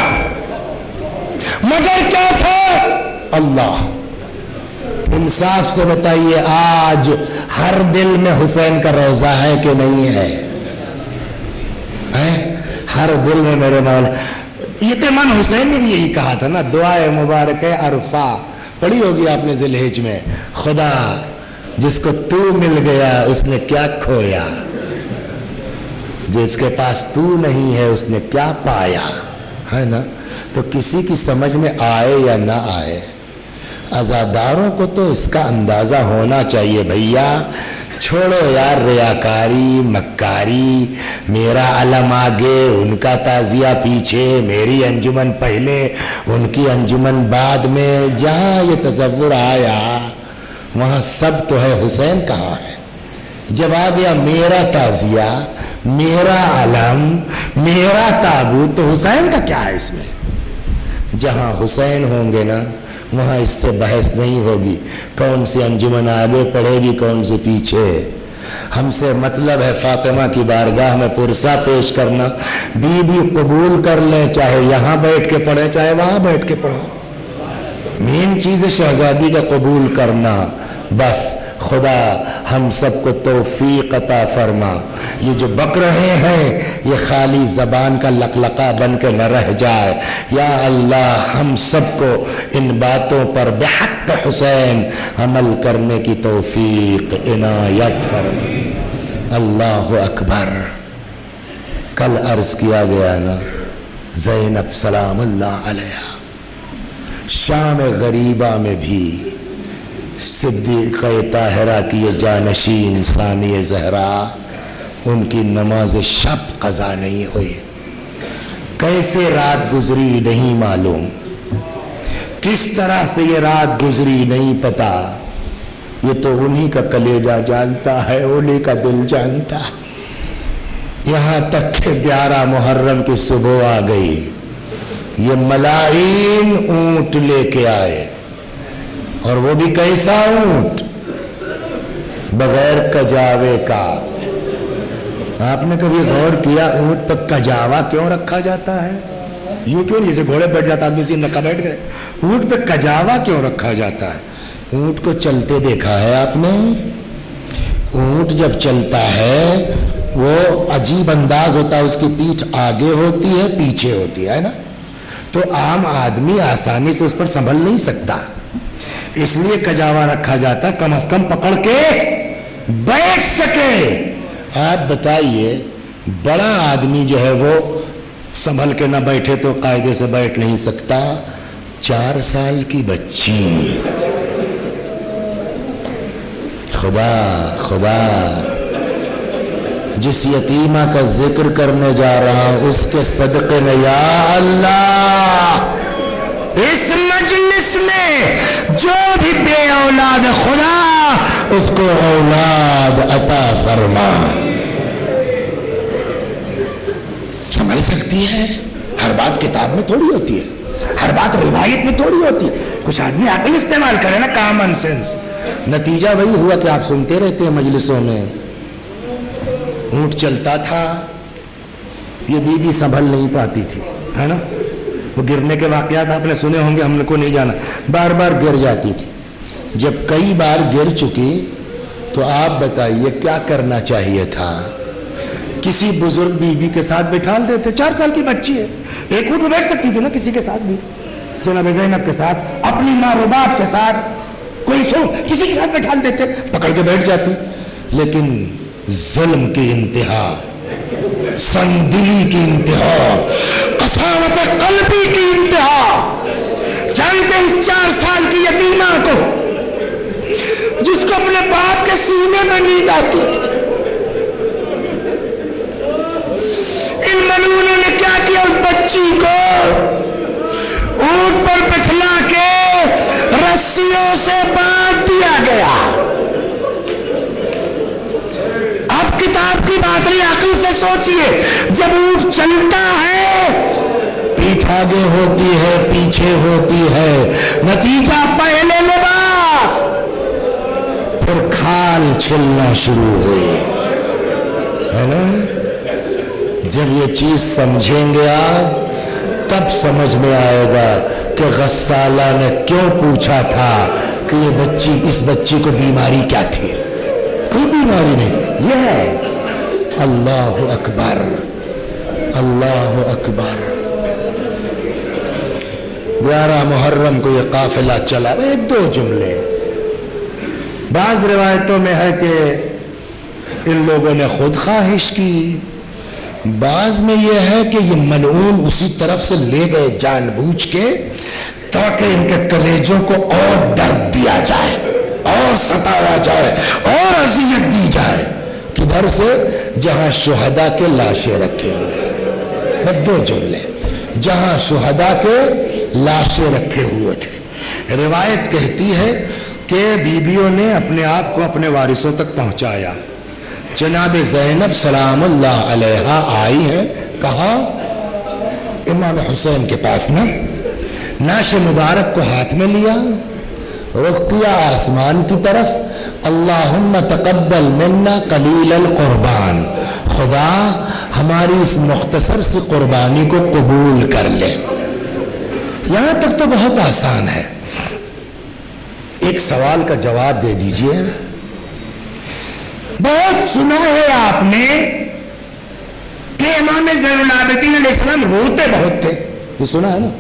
مگر کیا تھا؟ اللہ. انصاف سے بتائیے آج ہر دل میں حسین کا روضہ ہے کہ نہیں ہے؟ ہر دل میں میرے مولا. یہ تو امام حسین نے بھی یہی کہا تھا نا، دعائے مبارک عرفہ پڑھی ہوگی آپ نے ذی الحج میں، خدا جس کو تو مل گیا اس نے کیا کھویا، جس کے پاس تو نہیں ہے اس نے کیا پایا. ہے نا؟ تو کسی کی سمجھ میں آئے یا نہ آئے، عزاداروں کو تو اس کا اندازہ ہونا چاہیے. بھیا چھوڑو یار ریاکاری مکاری، میرا علم آگے ان کا تعزیہ پیچھے، میری انجمن پہلے ان کی انجمن بعد میں. جہاں یہ تصور آیا وہاں سب تو ہے، حسین کہاں ہے؟ جب آ گیا میرا تعزیہ، میرا علم، میرا تابوت، تو حسین کا کیا ہے اس میں؟ جہاں حسین ہوں گے نا وہاں اس سے بحث نہیں ہوگی کون سی انجمن آگے پڑھے گی کون سی پیچھے. ہم سے مطلب ہے فاطمہ کی بارگاہ میں پرسہ پیش کرنا، بی بی قبول کر لیں، چاہے یہاں بیٹھ کے پڑھیں چاہے وہاں بیٹھ کے پڑھو. مین چیز ہے شہزادی کا قبول کرنا، بس خدا ہم سب کو توفیق عطا فرما، یہ جو بک رہے ہیں یہ خالی زبان کا لقلقہ بن کے نہ رہ جائے۔ یا اللہ ہم سب کو ان باتوں پر بحق حسین عمل کرنے کی توفیق عنایت فرما۔ اللہ اکبر۔ کل عرض کیا گیا نا زینب سلام اللہ علیہا شام غریبہ میں بھی صدیقہ طاہرہ کی یہ جانشین ثانی زہرا ان کی نماز شب قضا نہیں ہوئی، کیسے رات گزری نہیں معلوم، کس طرح سے یہ رات گزری نہیں پتا، یہ تو انہی کا کلیجہ جانتا ہے، انہی کا دل جانتا ہے۔ یہاں تک کہ گیارہ محرم کی صبح آ گئی، یہ ملاعین اونٹ لے کے آئے، اور وہ بھی کیسا اونٹ؟ بغیر کجاوے کا۔ آپ نے کبھی غور کیا اونٹ پر کجاوا کیوں رکھا جاتا ہے؟ یوں کیوں نہیں؟ جیسے گھوڑے بیٹھ جاتا آدمی اسی نکا بیٹھ گئے، اونٹ پہ کجاوا کیوں رکھا جاتا ہے؟ اونٹ کو چلتے دیکھا ہے آپ نے؟ اونٹ جب چلتا ہے وہ عجیب انداز ہوتا ہے، اس کی پیٹھ آگے ہوتی ہے پیچھے ہوتی ہے نا، تو عام آدمی آسانی سے اس پر سنبھل نہیں سکتا، اس لیے کجاوا رکھا جاتا کم از کم پکڑ کے بیٹھ سکے۔ آپ بتائیے بڑا آدمی جو ہے وہ سنبھل کے نہ بیٹھے تو قاعدے سے بیٹھ نہیں سکتا، چار سال کی بچی۔ خدا خدا جس یتیمہ کا ذکر کرنے جا رہا ہوں اس کے صدقے میں یا اللہ اس مجلس میں جو بھی بے اولاد خدا اس کو اولاد عطا فرما۔ سنبھل سکتی ہے؟ ہر بات کتاب میں تھوڑی ہوتی ہے، ہر بات روایت میں تھوڑی ہوتی ہے، کچھ آدمی عقل استعمال کرے نا، کامن سینس۔ نتیجہ وہی ہوا کہ آپ سنتے رہتے ہیں مجلسوں میں، اونٹ چلتا تھا، یہ بی بی سنبھل نہیں پاتی تھی، ہے نا، وہ گرنے کے واقعات آپ نے سنے ہوں گے، ہم کو نہیں جانا، بار بار گر جاتی تھی۔ جب کئی بار گر چکی تو آپ بتائیے کیا کرنا چاہیے تھا؟ کسی بزرگ بی بی کے ساتھ بٹھال دیتے، چار سال کی بچی ہے، ایک اونٹ میں بیٹھ سکتی تھی نا کسی کے ساتھ بھی، جناب زینب کے ساتھ، اپنی ماں رباب کے ساتھ، کوئی سو کسی کے ساتھ بٹھال دیتے، پکڑ کے بیٹھ جاتی۔ لیکن ظلم کی انتہا، سندلی کی انتہا، قساوت قلبی کی انتہا، جانتے اس چار سال کی یتیمہ کو جس کو اپنے باپ کے سینے میں نیند آتی تھی، ان ملعونوں نے کیا کیا؟ اس بچی کو اونٹ پر بٹھلا کے رسیوں سے باندھ دیا گیا۔ اب کتاب کی بات نہیں، عقل سے سوچئے، جب اونٹ چلتا ہے پیٹھ آگے ہوتی ہے پیچھے ہوتی ہے، نتیجہ پہلے لباس پھر کھال چھلنا شروع ہوئی، ہے نا؟ جب یہ چیز سمجھیں گے آپ تب سمجھ میں آئے گا کہ غسالہ نے کیوں پوچھا تھا کہ یہ بچی اس بچی کو بیماری کیا تھی؟ کوئی بیماری نہیں، یہ ہے اللہ اکبر اللہ اکبر۔ گیارہ محرم کو یہ قافلہ چلا، ایک دو جملے، بعض روایتوں میں ہے کہ ان لوگوں نے خود خواہش کی، بعض میں یہ ہے کہ یہ ملعون اسی طرف سے لے گئے جان بوجھ کے تاکہ ان کے کلیجوں کو اور درد دیا جائے اور ستایا جائے اور اذیت دی جائے۔ کدھر سے؟ جہاں شہداء کے لاشیں رکھے ہوئے تھے، بس دو جملے، جہاں شہداء کے لاشیں رکھے ہوئے تھے۔ روایت کہتی ہے کہ بیویوں نے اپنے آپ کو اپنے وارثوں تک پہنچایا۔ جناب زینب سلام اللہ علیہا آئی ہے، کہاں؟ امام حسین کے پاس نا، ناش مبارک کو ہاتھ میں لیا، رخ کیا آسمان کی طرف، اللہم تقبل منا قلیل القربان، خدا ہماری اس مختصر سی قربانی کو قبول کر لے۔ یہاں تک تو بہت آسان ہے، ایک سوال کا جواب دے دیجئے، بہت سنا ہے آپ نے کہ امام زین العابدین علیہ السلام روتے بہت تھے، یہ سنا ہے نا؟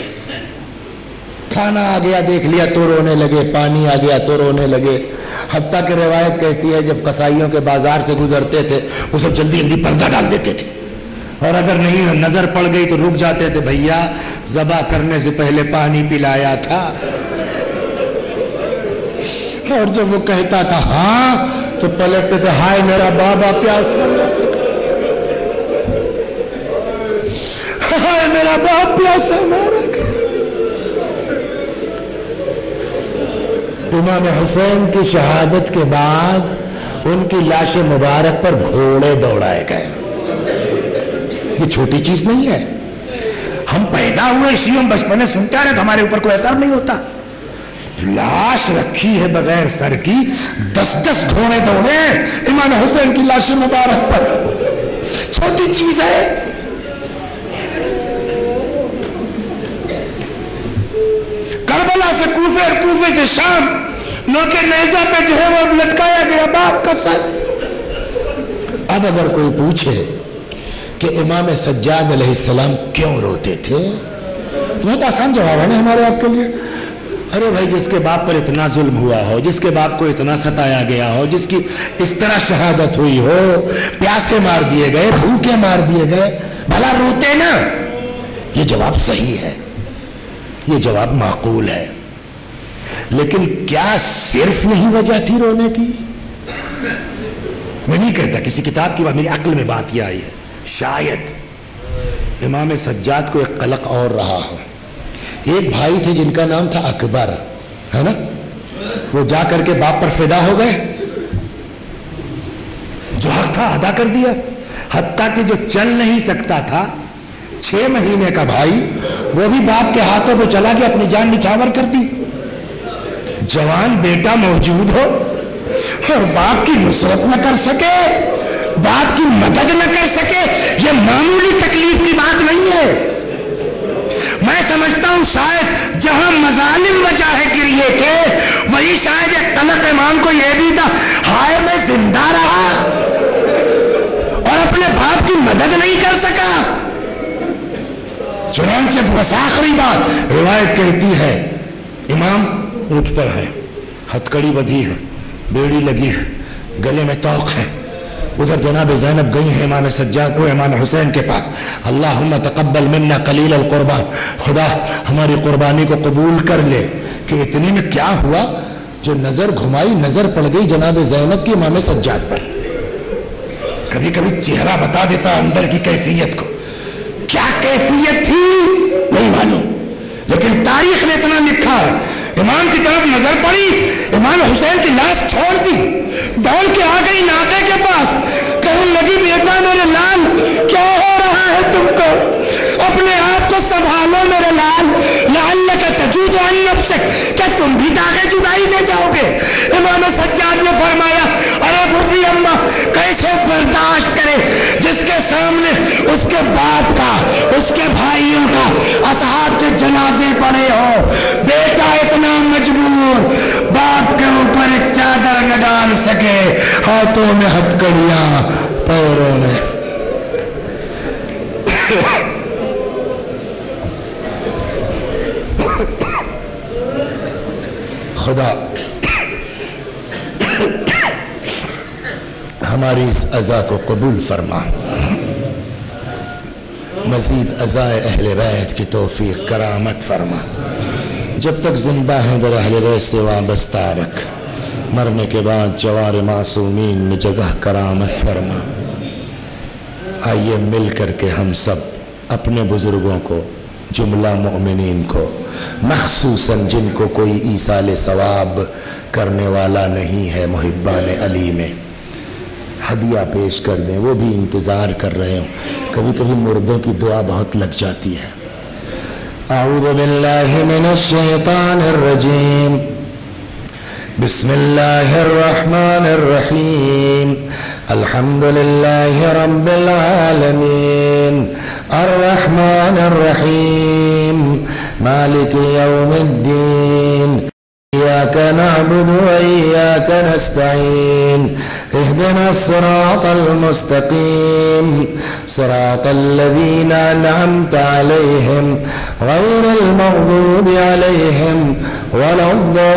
کھانا آ گیا دیکھ لیا تو رونے لگے، پانی آ گیا تو رونے لگے، حتیٰ کہ روایت کہتی ہے جب قصائیوں کے بازار سے گزرتے تھے وہ سب جلدی جلدی پردہ ڈال دیتے تھے، اور اگر نہیں نظر پڑ گئی تو رک جاتے تھے، بھیا ذبح کرنے سے پہلے پانی پلایا تھا؟ اور جب وہ کہتا تھا ہاں تو پلٹتے تھے، ہائے میرا بابا پیاسا، ہائے میرا باپ پیاسا مارا گیا۔ امام حسین کی شہادت کے بعد ان کی لاش مبارک پر گھوڑے دوڑائے گئے۔ یہ چھوٹی چیز نہیں ہے، ہم پیدا ہوئے اسی ہم بچپن میں سنتے آ رہے تو ہمارے اوپر کوئی اثر نہیں ہوتا۔ لاش رکھی ہے بغیر سر کی، دس دس گھوڑے دوڑے امام حسین کی لاش مبارک پر، چھوٹی چیز ہے؟ کربلا سے کوفے اور کوفے سے شام، نوکے نیزہ پہ جو ہے وہ لٹکایا گیا باپ کا سر۔ اب اگر کوئی پوچھے کہ امام سجاد علیہ السلام کیوں روتے تھے، بہت آسان جواب ہے نا ہمارے آپ کے لیے۔ ارے بھائی جس کے باپ پر اتنا ظلم ہوا ہو، جس کے باپ کو اتنا ستایا گیا ہو، جس کی اس طرح شہادت ہوئی ہو، پیاسے مار دیے گئے، بھوکے مار دیے گئے، بھلا روتے نا؟ یہ جواب صحیح ہے، یہ جواب معقول ہے، لیکن کیا صرف یہی وجہ تھی رونے کی؟ میں نہیں کہتا، کسی کتاب کی بات، میری عقل میں بات یہ آئی ہے، شاید امام سجاد کو ایک قلق اور رہا ہو۔ ایک بھائی تھے جن کا نام تھا اکبر، ہے نا؟ وہ جا کر کے باپ پر فدا ہو گئے، جو حق تھا ادا کر دیا، حتیٰ کہ جو چل نہیں سکتا تھا چھ مہینے کا بھائی، وہ بھی باپ کے ہاتھوں پہ چلا گیا، اپنی جان نچھاور کر دی۔ جوان بیٹا موجود ہو اور باپ کی نصرت نہ کر سکے، باپ کی مدد نہ کر سکے، یہ معمولی تکلیف کی بات نہیں ہے۔ میں سمجھتا ہوں شاید جہاں مظالم وجہ ہے گریے کے، وہی شاید ایک قلق امام کو یہ بھی تھا، ہائے میں زندہ رہا اور اپنے باپ کی مدد نہیں کر سکا۔ چنانچہ بس آخری بات روایت کہتی ہے، امام اونٹ پر ہے، ہتکڑی بدھی ہے، بیڑی لگی ہے، گلے میں توق ہے، ادھر جناب زینب گئی ہے امام سجاد و امام حسین کے پاس، اللہم تقبل منا قلیل القربان، خدا ہماری قربانی کو قبول کر لے۔ کہ اتنے میں کیا ہوا، جو نظر گھمائی نظر پڑ گئی جناب زینب کی امام سجاد پر۔ کبھی کبھی چہرہ بتا دیتا اندر کی کیفیت کو، کیا کیفیت تھی نہیں معلوم، لیکن تاریخ نے اتنا لکھا ہے، امام کی طرف نظر پڑی، امام حسین کی لاش چھوڑ دی، دوڑ کے آ گئی ناقے کے پاس، کہنے لگی بیٹا میرے لال کیا ہو رہا ہے تم کو، اپنے آپ کو سنبھالو میرے لال، لعلک تجود عن نفسک، کیا تم بھی داغے جدائی دے جاؤ گے؟ امام سجاد نے فرمایا ارے بھری اماں کیسے برداشت کرے جس کے سامنے اس کے باپ کا، اس کے بھائیوں کا، اصحاب کے جنازے پڑے ہو، بیٹا اتنا مجبور، باپ کے اوپر ایک چادر نہ ڈال سکے، ہاتھوں میں ہتکڑیاں، پیروں میں خدا ہماری اس عزا کو قبول فرما، مزید عزائے اہل بیت کی توفیق کرامت فرما، جب تک زندہ ہیں در اہل بیت سے وابستہ رکھ، مرنے کے بعد جوار معصومین میں جگہ کرامت فرما۔ آئیے مل کر کے ہم سب اپنے بزرگوں کو، جملہ مؤمنین کو، مخصوصاً جن کو کوئی ایصال ثواب کرنے والا نہیں ہے محبان علی میں، ہدیہ پیش کر دیں، وہ بھی انتظار کر رہے ہوں، کبھی کبھی مردوں کی دعا بہت لگ جاتی ہے۔ اعوذ باللہ من الشیطان الرجیم، بسم اللہ الرحمن الرحیم، الحمد للہ رب العالمین، الرحمن الرحیم، مالک یوم الدین، إياك نعبد وإياك نستعين اهدنا الصراط المستقيم صراط الذين أنعمت عليهم غير المغضوب عليهم ولا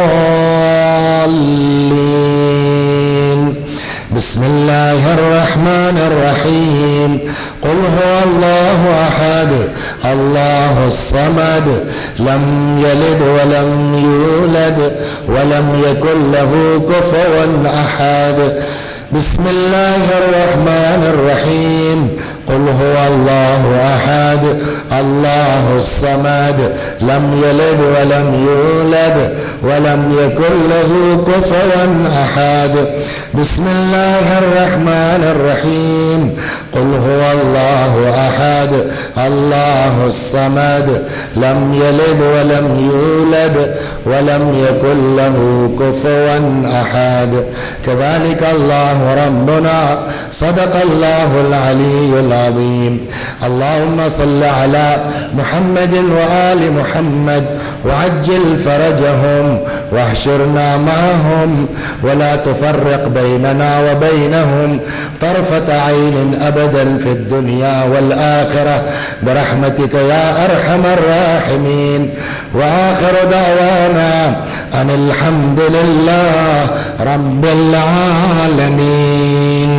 الضالين. بسم الله الرحمن الرحيم. قل هو الله أحد الله الصمد لم يلد ولم يولد ولم يكن له كفوا أحد. بسم الله الرحمن الرحيم. قل هو الله أحد الله الصمد لم يلد ولم يولد ولم يكن له كفوا أحد. بسم الله الرحمن الرحيم. قل هو الله أحد الله الصمد لم يلد ولم يولد ولم يكن له كفوا أحد. كذلك الله ربنا صدق الله العلي العظيم. اللهم صل على محمد وآل محمد وعجل فرجهم واحشرنا معهم ولا تفرق بيننا وبينهم طرفة عين أبدا في الدنيا والآخرة برحمتك يا أرحم الراحمين. وآخر دعوانا أن الحمد لله رب العالمين.